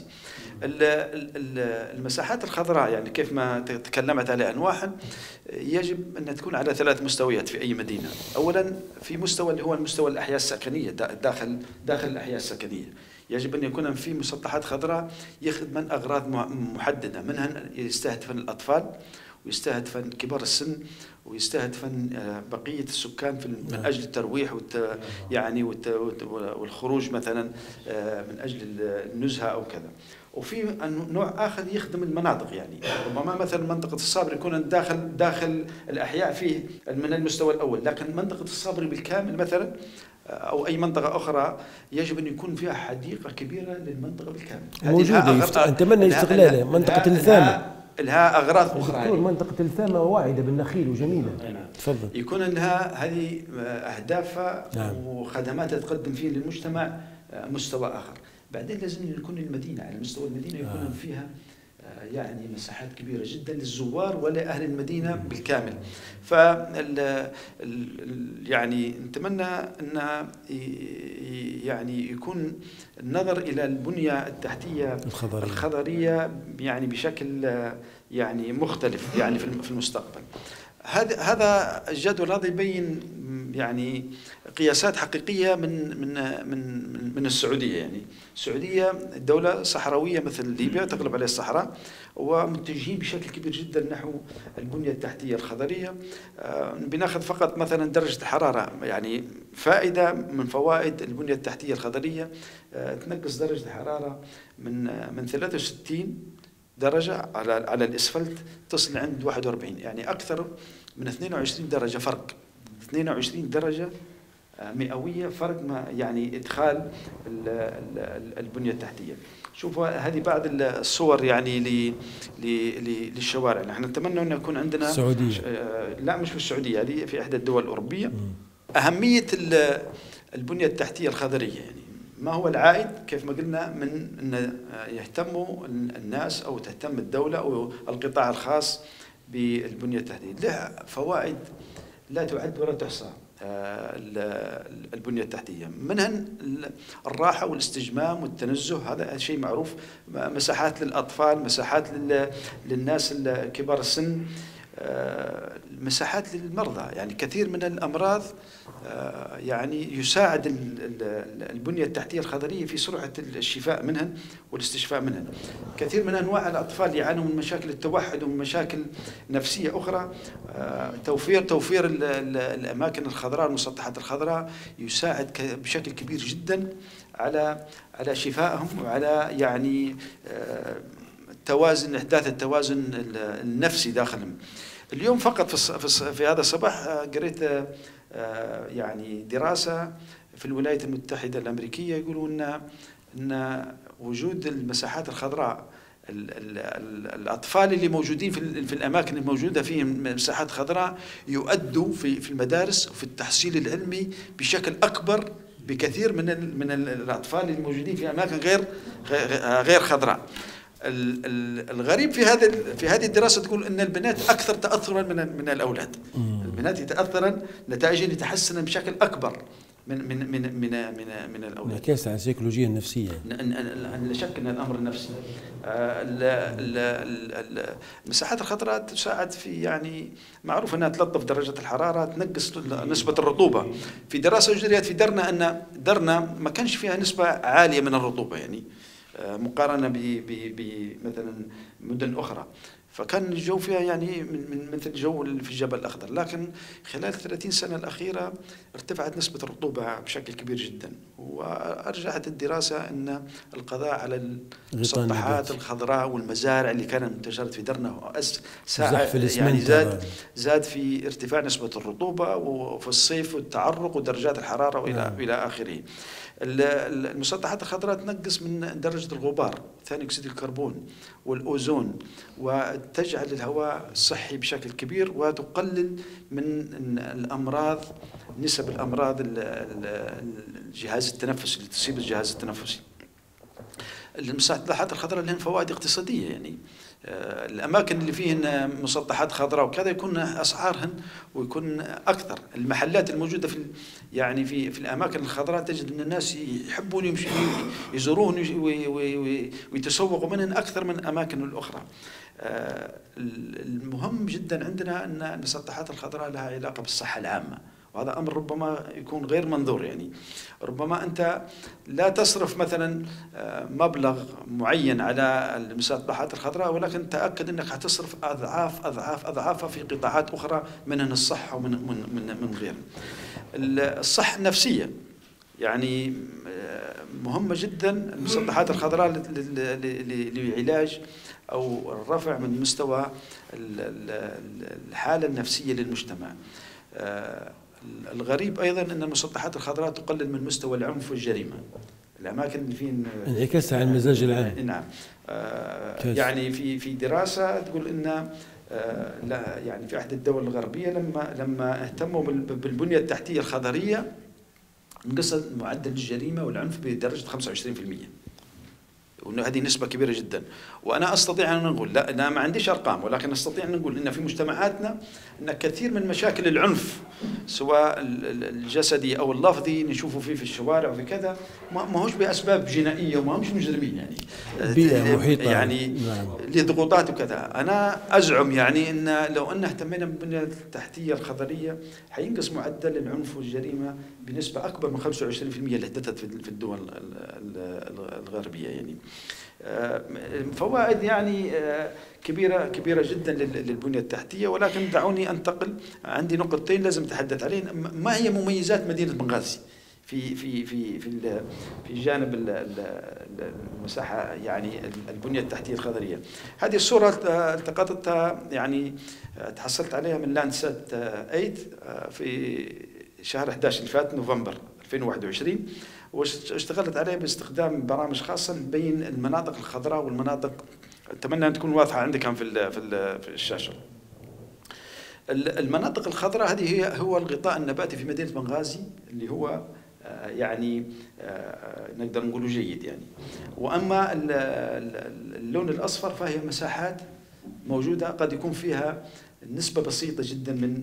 Speaker 8: المساحات الخضراء يعني كيف ما تكلمت على أنواعها يجب أن تكون على ثلاث مستويات في أي مدينة. أولا في مستوى اللي هو المستوى الأحياء السكنية داخل داخل الأحياء السكنية، يجب أن يكون في مسطحات خضراء يخدم أغراض محددة، منها يستهدفن الأطفال ويستهدفن كبار السن ويستهدفن بقية السكان في من أجل الترويح والت يعني والخروج مثلا من أجل النزهة أو كذا. وفي نوع آخر يخدم المناطق يعني ربما مثلا منطقة الصابري يكون داخل داخل الأحياء فيه من المستوى الأول، لكن منطقة الصابري بالكامل مثلا أو أي منطقة أخرى يجب أن يكون فيها حديقة كبيرة للمنطقة بالكامل.
Speaker 3: موجودة نتمنى استغلالها. منطقة الثامة
Speaker 8: لها أغراض أخرى.
Speaker 3: منطقة الثامة واعدة بالنخيل وجميلة.
Speaker 8: نعم. تفضل. يكون لها هذه أهدافها. نعم. وخدماتها تقدم فيه للمجتمع مستوى آخر. بعدين لازم يكون المدينة على مستوى المدينة يكون آه. فيها يعني مساحات كبيرة جدا للزوار ولأهل المدينة بالكامل. ف يعني نتمنى أن يعني يكون النظر إلى البنية التحتية الخضرية, الخضرية يعني بشكل يعني مختلف يعني في المستقبل. هذا هذا الجدول هذا يبين يعني قياسات حقيقية من من من من السعودية. يعني السعودية دولة صحراوية مثل ليبيا تغلب عليها الصحراء، ومتجهين بشكل كبير جدا نحو البنية التحتية الخضرية. بناخذ فقط مثلا درجة الحرارة، يعني فائدة من فوائد البنية التحتية الخضرية تنقص درجة الحرارة من من ثلاثة وستين درجة على على الاسفلت تصل عند واحد وأربعين، يعني أكثر من اثنين وعشرين درجة فرق، اثنين وعشرين درجة مئوية فرق ما يعني إدخال البنية التحتية. شوفوا هذه بعض الصور يعني للشوارع. نحن نتمنى أن يكون عندنا
Speaker 3: السعودية،
Speaker 8: لا مش في السعودية، هذه في إحدى الدول الأوروبية. أهمية البنية التحتية الخضرية، يعني ما هو العائد كيف ما قلنا من أن يهتموا الناس أو تهتم الدولة أو القطاع الخاص بالبنية التحتية. لها فوائد لا تعد ولا تحصى. البنية التحتية منها الراحة والاستجمام والتنزه، هذا شيء معروف. مساحات للأطفال، مساحات للناس كبار السن، مساحات للمرضى. يعني كثير من الأمراض يعني يساعد البنية التحتية الخضرية في سرعة الشفاء منها والاستشفاء منها. كثير من أنواع الأطفال يعانوا من مشاكل التوحد ومن مشاكل نفسية أخرى. توفير توفير الأماكن الخضراء، المسطحات الخضراء، يساعد بشكل كبير جدا على على شفائهم وعلى يعني توازن إحداث التوازن النفسي داخلهم. اليوم فقط في في هذا الصباح قريت يعني دراسة في الولايات المتحدة الأمريكية يقولوا أن أن وجود المساحات الخضراء، الأطفال اللي موجودين في في الأماكن الموجودة فيهم مساحات خضراء يؤدوا في في المدارس وفي التحصيل العلمي بشكل أكبر بكثير من من الأطفال الموجودين في أماكن غير غير خضراء. الغريب في هذا في هذه الدراسة تقول أن البنات أكثر تأثرا من من الأولاد. البنات يتأثرن، نتائجهم يتحسن بشكل أكبر من من من من من من الاولاد.
Speaker 3: انعكاس على السيكولوجيا النفسيه.
Speaker 8: لا شك ان الامر النفسي. المساحات الخضراء تساعد في، يعني معروف انها تلطف درجه الحراره، تنقص نسبه الرطوبه. في دراسه جريت في درنا ان درنا ما كانش فيها نسبه عاليه من الرطوبه، يعني مقارنه بمثلا مدن اخرى، فكان الجو فيها يعني من مثل الجو في الجبل الأخضر. لكن خلال ثلاثين سنة الأخيرة ارتفعت نسبة الرطوبة بشكل كبير جدا، وأرجحت الدراسة أن القضاء على المسطحات الخضراء والمزارع اللي كانت منتشرة في درنا يعني زاد زاد في ارتفاع نسبة الرطوبة وفي الصيف والتعرق ودرجات الحرارة وإلى إلى آخره. المسطحات الخضراء تنقص من درجة الغبار، ثاني أكسيد الكربون والأوزون، وتجعل الهواء صحي بشكل كبير، وتقلل من الأمراض، نسب الأمراض الجهاز التنفسي اللي تصيب الجهاز التنفسي. المسطحات الخضراء لهم فوائد اقتصادية، يعني الأماكن اللي فيهن مسطحات خضراء وكذا يكون أسعارهن ويكون أكثر. المحلات الموجودة في يعني في في الأماكن الخضراء تجد أن الناس يحبون يمشي يزوروهن ويتسوقوا منهن أكثر من الأماكن الأخرى. المهم جدا عندنا أن المسطحات الخضراء لها علاقة بالصحة العامة، وهذا أمر ربما يكون غير منظور. يعني ربما أنت لا تصرف مثلا مبلغ معين على المسطحات الخضراء، ولكن تأكد أنك حتصرف أضعاف أضعاف أضعافها في قطاعات أخرى منها الصحة ومن من من من غيرها. الصحة النفسية يعني مهمة جدا. المسطحات الخضراء لعلاج أو الرفع من مستوى الحالة النفسية للمجتمع. الغريب أيضا أن المسطحات الخضراء تقلل من مستوى العنف والجريمة. الأماكن اللي فيه
Speaker 3: انعكاس على المزاج العام.
Speaker 8: نعم. يعني في في دراسة تقول أن لا يعني في أحد الدول الغربية لما لما اهتموا بالبنية التحتية الخضرية انقص معدل الجريمة والعنف بدرجة خمسة وعشرين بالمئة، وأنه هذه نسبة كبيرة جدا. وأنا أستطيع أن نقول، لا أنا ما عنديش أرقام، ولكن أستطيع أن نقول أن في مجتمعاتنا أن كثير من مشاكل العنف سواء الجسدي او اللفظي نشوفه فيه في الشوارع وفي كذا، ما هوش باسباب جنائيه وما همش مجرمين يعني،
Speaker 3: بيئة محيطة
Speaker 8: يعني
Speaker 3: نعم.
Speaker 8: لضغوطات وكذا. انا ازعم يعني ان لو ان اهتمينا بالبنيه التحتيه الخضريه حينقص معدل العنف والجريمه بنسبه اكبر من خمسة وعشرين بالمئة اللي حدثت في الدول الغربيه يعني. فوائد يعني كبيرة كبيرة جدا للبنية التحتية، ولكن دعوني أنتقل، عندي نقطتين لازم أتحدث عليهن. ما هي مميزات مدينة بنغازي في في في في في جانب المساحة يعني البنية التحتية الخضرية؟ هذه الصورة التقطتها يعني تحصلت عليها من لاندسات ثمانية في شهر أحد عشر اللي فات نوفمبر ألفين وواحد وعشرين، واشتغلت عليه باستخدام برامج خاصة بين المناطق الخضراء والمناطق، أتمنى أن تكون واضحة عندكم في في الشاشة. المناطق الخضراء هذه هي هو الغطاء النباتي في مدينة بنغازي اللي هو يعني نقدر نقوله جيد يعني. وأما اللون الأصفر فهي مساحات موجودة قد يكون فيها نسبة بسيطة جدا من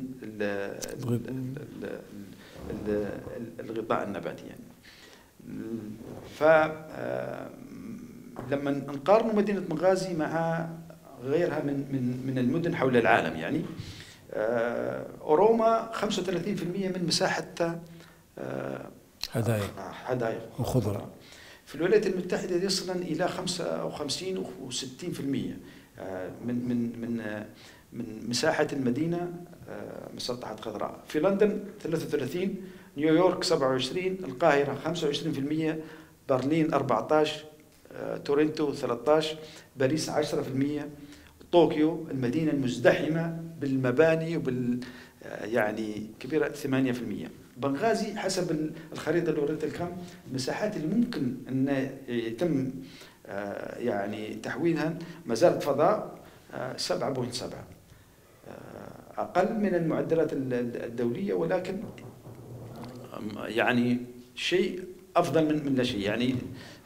Speaker 8: الغطاء النباتي يعني. فلما نقارن مدينة بنغازي مع غيرها من من من المدن حول العالم يعني، أوروما خمسة وثلاثين بالمئة من مساحتها
Speaker 3: حدائق
Speaker 8: حدائق
Speaker 3: وخضرة.
Speaker 8: في الولايات المتحدة يصلا إلى خمسة وخمسين وستين بالمئة من من من من مساحة المدينة مسطحات خضراء. في لندن ثلاثة وثلاثين، نيويورك سبعة وعشرين، القاهرة خمسة وعشرين بالمئة، برلين أربعة عشر، تورنتو ثلاثة عشر، باريس عشرة بالمئة، طوكيو المدينة المزدحمة بالمباني وبال يعني كبيرة ثمانية بالمئة. بنغازي حسب الخريطة اللي وريتها لكم المساحات اللي ممكن أن يتم يعني تحويلها مزارع فضاء سبعة فاصلة سبعة، أقل من المعدلات الدولية، ولكن يعني شيء أفضل من من لا شيء يعني.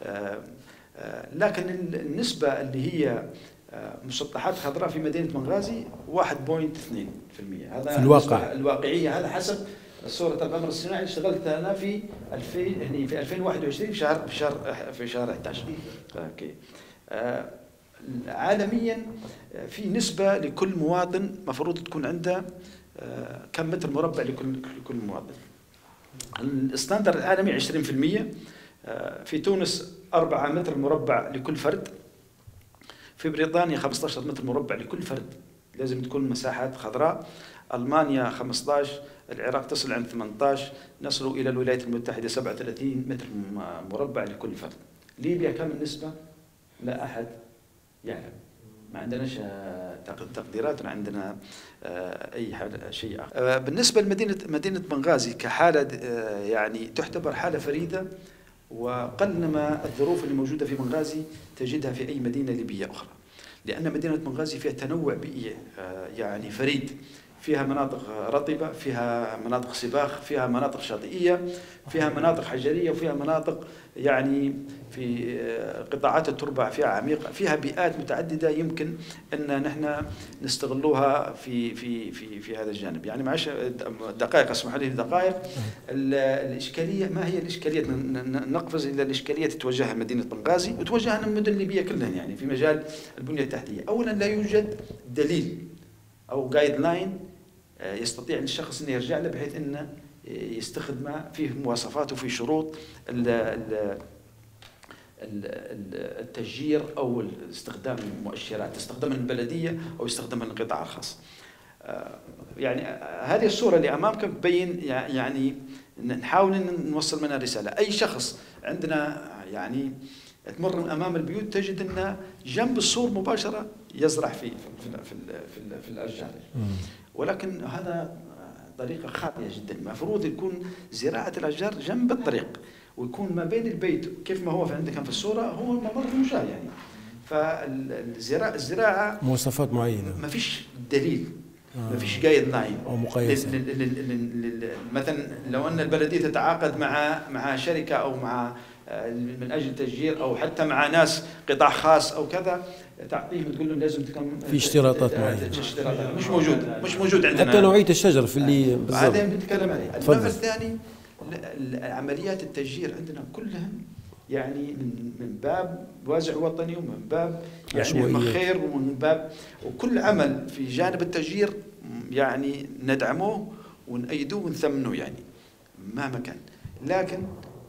Speaker 8: لكن النسبة اللي هي مسطحات خضراء في مدينة بنغازي واحد فاصلة اثنين بالمئة، هذا
Speaker 3: في الواقع
Speaker 8: الواقعية، هذا حسب صورة القمر الصناعي. اشتغلت أنا في ألفين يعني في ألفين وواحد وعشرين في شهر في شهر في شهر أحد عشر. اوكي. آه عالميا في نسبة لكل مواطن مفروض تكون عنده آه كم متر مربع لكل لكل مواطن. الستاندرد العالمي عشرين بالمئة. آه في تونس أربعة متر مربع لكل فرد. في بريطانيا خمسة عشر متر مربع لكل فرد لازم تكون مساحات خضراء. ألمانيا خمسة عشر، العراق تصل عند ثمانية عشر، نصل إلى الولايات المتحدة سبعة وثلاثين متر مربع لكل فرد. ليبيا كم النسبة؟ لا أحد يعلم، ما عندناش تقديرات ولا عندنا أي شيء آخر. بالنسبة لمدينة مدينة بنغازي كحالة يعني تعتبر حالة فريدة، وقلما الظروف اللي موجودة في بنغازي تجدها في أي مدينة ليبية أخرى، لأن مدينة بنغازي فيها تنوع بيئي يعني فريد. فيها مناطق رطبة، فيها مناطق سباخ، فيها مناطق شاطئية، فيها مناطق حجرية، وفيها مناطق يعني في قطاعات التربة فيها عميقة، فيها بيئات متعددة يمكن أن نحن نستغلوها في في في في هذا الجانب. يعني معلش دقائق، اسمح لي دقائق. الإشكالية ما هي الإشكالية؟ نقفز إلى الإشكالية تتوجهها مدينة بنغازي وتوجهها المدن الليبية كلها يعني في مجال البنية التحتية. أولا لا يوجد دليل أو جايد لاين يستطيع الشخص أن يرجع له بحيث أنه يستخدمه فيه مواصفات وفيه شروط التشجير أو استخدام المؤشرات تستخدمها البلدية أو يستخدمها القطاع الخاص. يعني هذه الصورة اللي أمامكم تبين يعني نحاول أن نوصل منها رسالة. أي شخص عندنا يعني تمر أمام البيوت تجد أن جنب السور مباشرة يزرع في في في, في, في الأشجار، ولكن هذا طريقة خاطئة جدا. المفروض يكون زراعة الأشجار جنب الطريق، ويكون ما بين البيت كيف ما هو في عندكم في الصورة هو ممر مشاة يعني. فالزراعة الزراعة
Speaker 3: مواصفات معينة،
Speaker 8: ما فيش دليل، ما فيش جايد لاين
Speaker 3: أو مقايسة.
Speaker 8: مثلا لو أن البلدية تتعاقد مع مع شركة أو مع من أجل تشجير أو حتى مع ناس قطاع خاص أو كذا، تعطيه وتقول له لازم تكون
Speaker 3: في اشتراطات معينة،
Speaker 8: اشتراطات مش موجود مش موجود عندنا.
Speaker 3: حتى نوعية الشجر في اللي بالضبط
Speaker 8: بعدين بنتكلم عليه. النوع الثاني عمليات التشجير عندنا كلها يعني من من باب وازع وطني ومن باب يعني مخير ومن باب، وكل عمل في جانب التشجير يعني ندعمه ونأيدوه ونثمنه يعني مهما كان، لكن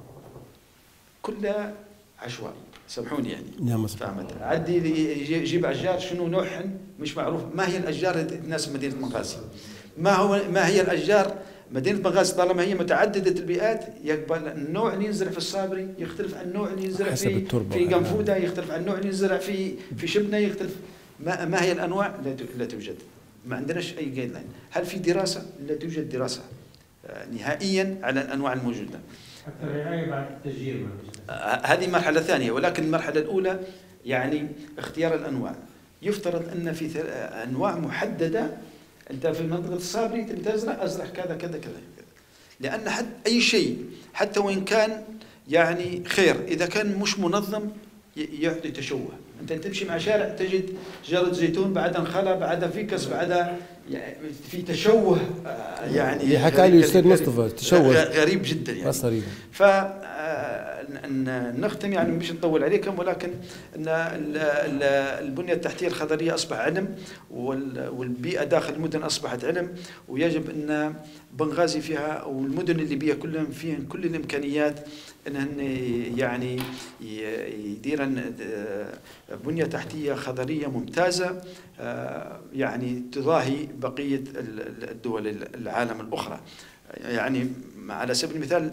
Speaker 8: كلها عشوائي سامحوني يعني.
Speaker 3: نعم
Speaker 8: فهمت. عدي يجيب اشجار شنو نوعهن مش معروف. ما هي الاشجار اللي تناسب مدينه بنغازي؟ ما هو ما هي الاشجار مدينه بنغازي طالما هي متعدده البيئات يقبل النوع اللي ينزرع في الصابري يختلف عن النوع اللي ينزرع في في قنفوده، يختلف عن النوع اللي ينزرع في في شبنه، يختلف. ما ما هي الانواع؟ لا توجد. ما عندناش اي جايد لاين. هل في دراسه؟ لا توجد دراسه نهائيا على الانواع الموجوده.
Speaker 9: حتى الرعايه بعد التشجير
Speaker 8: هذه مرحله ثانيه، ولكن المرحله الاولى يعني اختيار الانواع. يفترض ان في انواع محدده. انت في منطقه الصابري تبي تزرع ازرع كذا كذا كذا، لان حد اي شيء حتى وان كان يعني خير اذا كان مش منظم يعطي تشوه. انت تمشي مع شارع تجد شجره زيتون بعدها انخلى بعدها فيكس بعدها يعني في تشوه يعني
Speaker 3: اللي حكى لي الاستاذ مصطفى تشوه
Speaker 8: غريب جدا يعني
Speaker 3: بصري.
Speaker 8: ف نختم يعني مش نطول عليكم، ولكن ان البنيه التحتيه الخضريه اصبح علم، والبيئه داخل المدن اصبحت علم، ويجب ان بنغازي فيها والمدن الليبيه كلهم فيهن كل الامكانيات انهن يعني يديرن بنيه تحتيه خضريه ممتازه يعني تضاهي بقيه الدول العالم الاخرى. يعني على سبيل المثال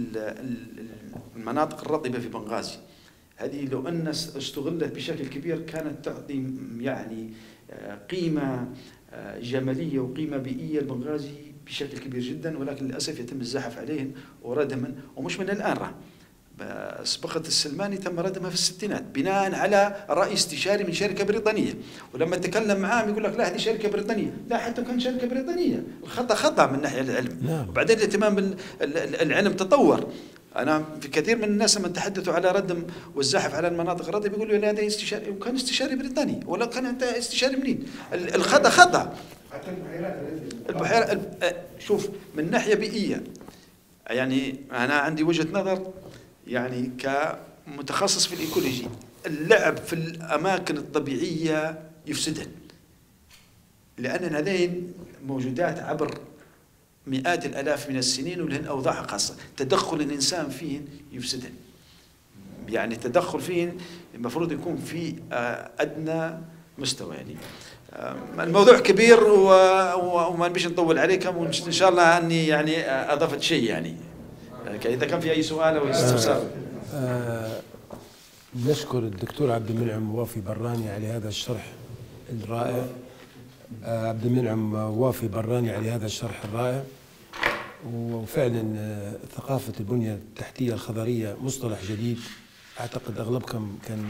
Speaker 8: المناطق الرطبة في بنغازي هذه لو أن استغلت بشكل كبير كانت تعطي يعني قيمة جمالية وقيمة بيئية لبنغازي بشكل كبير جدا، ولكن للأسف يتم الزحف عليهم وردما، ومش من الآن راه سبقة السلماني تم ردمها في الستينات بناء على رأي استشاري من شركة بريطانية، ولما تكلم معاهم يقول لك لا هذه شركة بريطانية، لا حتى كان شركة بريطانية الخطأ خطأ من ناحية العلم. نعم. وبعدين الاهتمام بالعلم تطور. أنا في كثير من الناس لما تحدثوا على ردم والزحف على المناطق الرطبة بيقولوا لا هذا استشاري، وكان استشاري بريطاني، ولا كان أنت استشاري منين؟ الخطأ خطأ. حتى البحيرات البحيرات شوف من ناحية بيئية يعني أنا عندي وجهة نظر يعني كمتخصص في الإيكولوجي، اللعب في الأماكن الطبيعية يفسدها، لأن هذين موجودات عبر مئات الآلاف من السنين ولهن أوضاعها خاصة، تدخل الإنسان فيهن يفسدهن. يعني التدخل فيهن المفروض يكون في أدنى مستوى. يعني الموضوع كبير وما نبيش نطول عليكم، وإن شاء الله أني يعني أضفت شيء يعني إذا كان في أي سؤال أو استفسار.
Speaker 3: آه آه نشكر الدكتور عبد المنعم وافي براني على هذا الشرح الرائع. آه عبد المنعم وافي براني على هذا الشرح الرائع. وفعلا آه ثقافة البنية التحتية الخضرية مصطلح جديد أعتقد أغلبكم كان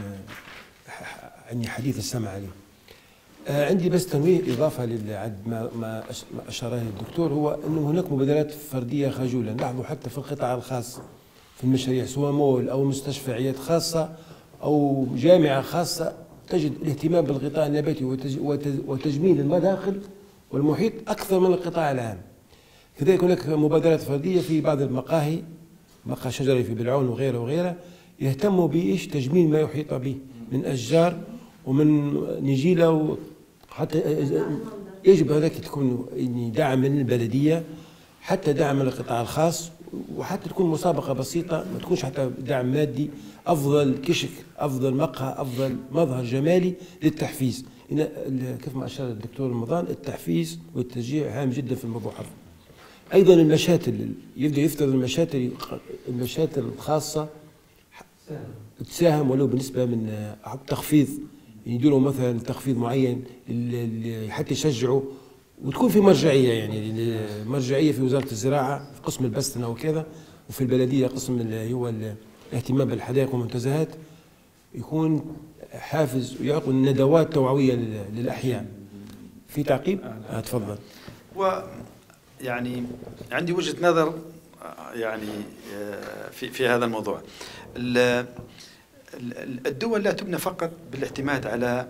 Speaker 3: يعني حديث السمع عليه. آه عندي بس تنويه إضافة لعد ما ما أشار إليه الدكتور، هو أنه هناك مبادرات فردية خجولة نلاحظه حتى في القطاع الخاص في المشاريع، سواء مول أو مستشفيات خاصة أو جامعة خاصة، تجد الاهتمام بالقطاع النباتي وتجميل المداخل والمحيط أكثر من القطاع العام. كذلك هناك مبادرات فردية في بعض المقاهي، مقهى شجري في بلعون وغيره وغيره، يهتموا بإيش تجميل ما يحيط به من أشجار ومن نجيلة، حتى يجب هذاك تكون دعم من البلدية حتى دعم من القطاع الخاص، وحتى تكون مسابقة بسيطة ما تكونش حتى دعم مادي، أفضل كشك أفضل مقهى أفضل مظهر جمالي للتحفيز. كيف ما أشار الدكتور رمضان التحفيز والتشجيع هام جدا في الموضوع هذا. أيضا المشاتل يبدأ يفترض المشاتل المشاتل الخاصة تساهم ولو بالنسبة من تخفيض، يديروا مثلا تخفيض معين حتى يشجعوا، وتكون في مرجعية يعني مرجعية في وزارة الزراعة في قسم البستنة وكذا، وفي البلدية قسم اللي هو الاهتمام بالحدائق والمنتزهات، يكون حافز ويعطوا ندوات توعوية للأحياء. في تعقيب؟ آه تفضل.
Speaker 8: ويعني عندي وجهة نظر يعني في في هذا الموضوع. الدول لا تبنى فقط بالاعتماد على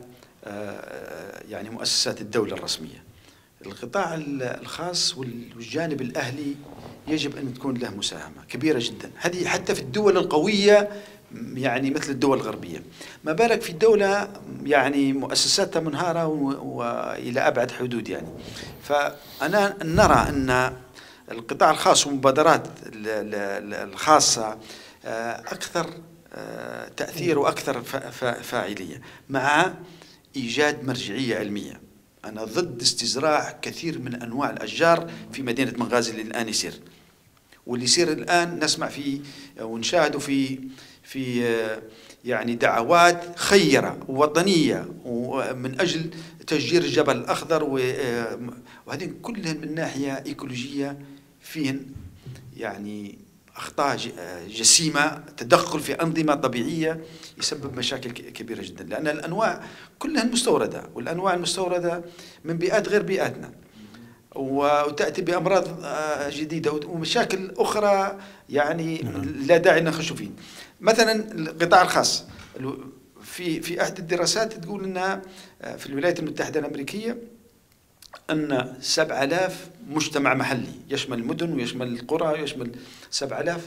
Speaker 8: يعني مؤسسات الدولة الرسمية. القطاع الخاص والجانب الأهلي يجب أن تكون له مساهمة كبيرة جدا، هذه حتى في الدول القوية يعني مثل الدول الغربية، ما بالك في دولة يعني مؤسساتها منهارة وإلى أبعد حدود. يعني فأنا نرى أن القطاع الخاص والمبادرات الخاصة أكثر تأثير وأكثر فاعلية، مع إيجاد مرجعية علمية. أنا ضد استزراع كثير من أنواع الأشجار في مدينة بنغازي اللي الآن يصير، واللي يصير الآن نسمع فيه ونشاهد في في يعني دعوات خيرة ووطنية ومن أجل تشجير الجبل الأخضر، وهذين كلهن من ناحية إيكولوجية فيهن يعني أخطاء جسيمة، تدخل في أنظمة طبيعية يسبب مشاكل كبيرة جدا، لأن الأنواع كلها مستوردة، والأنواع المستوردة من بيئات غير بيئاتنا، وتأتي بأمراض جديدة ومشاكل أخرى يعني لا داعي نخش فيه. مثلا القطاع الخاص في في أحد الدراسات تقول أن في الولايات المتحدة الأمريكية أن سبعة آلاف مجتمع محلي يشمل المدن ويشمل القرى ويشمل سبعة آلاف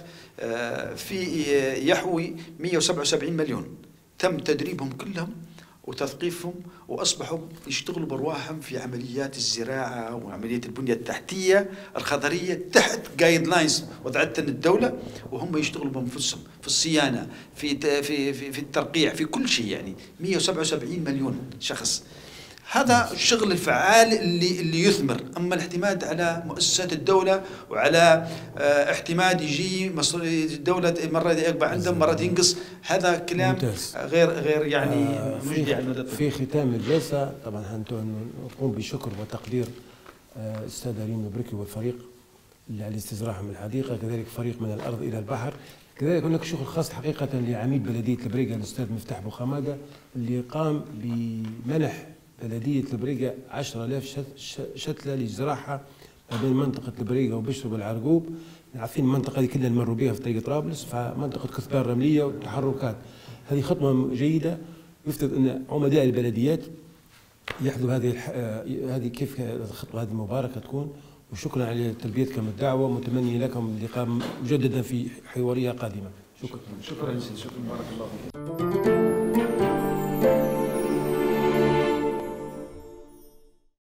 Speaker 8: في يحوي مئة وسبعة وسبعين مليون، تم تدريبهم كلهم وتثقيفهم وأصبحوا يشتغلوا برواحهم في عمليات الزراعة وعملية البنية التحتية الخضرية تحت جايد لاينز وضعتها الدولة، وهم يشتغلوا بأنفسهم في الصيانة في في في, في الترقيع في كل شيء. يعني مئة وسبعة وسبعين مليون شخص، هذا الشغل الفعال اللي اللي يثمر. اما الاعتماد على مؤسسات الدوله وعلى اه اعتماد يجي الدوله مره يقبع عندهم مره ينقص، هذا كلام ممتاز. غير غير يعني آه مجدي على المدى.
Speaker 3: في ختام الجلسه طبعا نقوم بشكر وتقدير آه استاذ ريم البركي والفريق اللي على استزراعه من الحديقه، كذلك فريق من الارض الى البحر، كذلك هناك شكر خاص حقيقه لعميد بلديه البريقه الاستاذ مفتاح بوخماده اللي قام بمنح بلدية البريقة عشرة آلاف شتلة لزراعها ما بين منطقة البريقة وبشر والعرقوب. عارفين المنطقة هذه كلنا نمروا بها في طريق طرابلس، فمنطقة كثبان رملية وتحركات، هذه خطوة جيدة. يفترض أن عمداء البلديات يحذوا هذه هذه كيف الخطوة هذه مباركة تكون. وشكرا على تلبيتكم الدعوة، متمني لكم اللقاء مجددا في حوارية قادمة. شكرا.
Speaker 1: شكرا شكرا بارك الله فيك.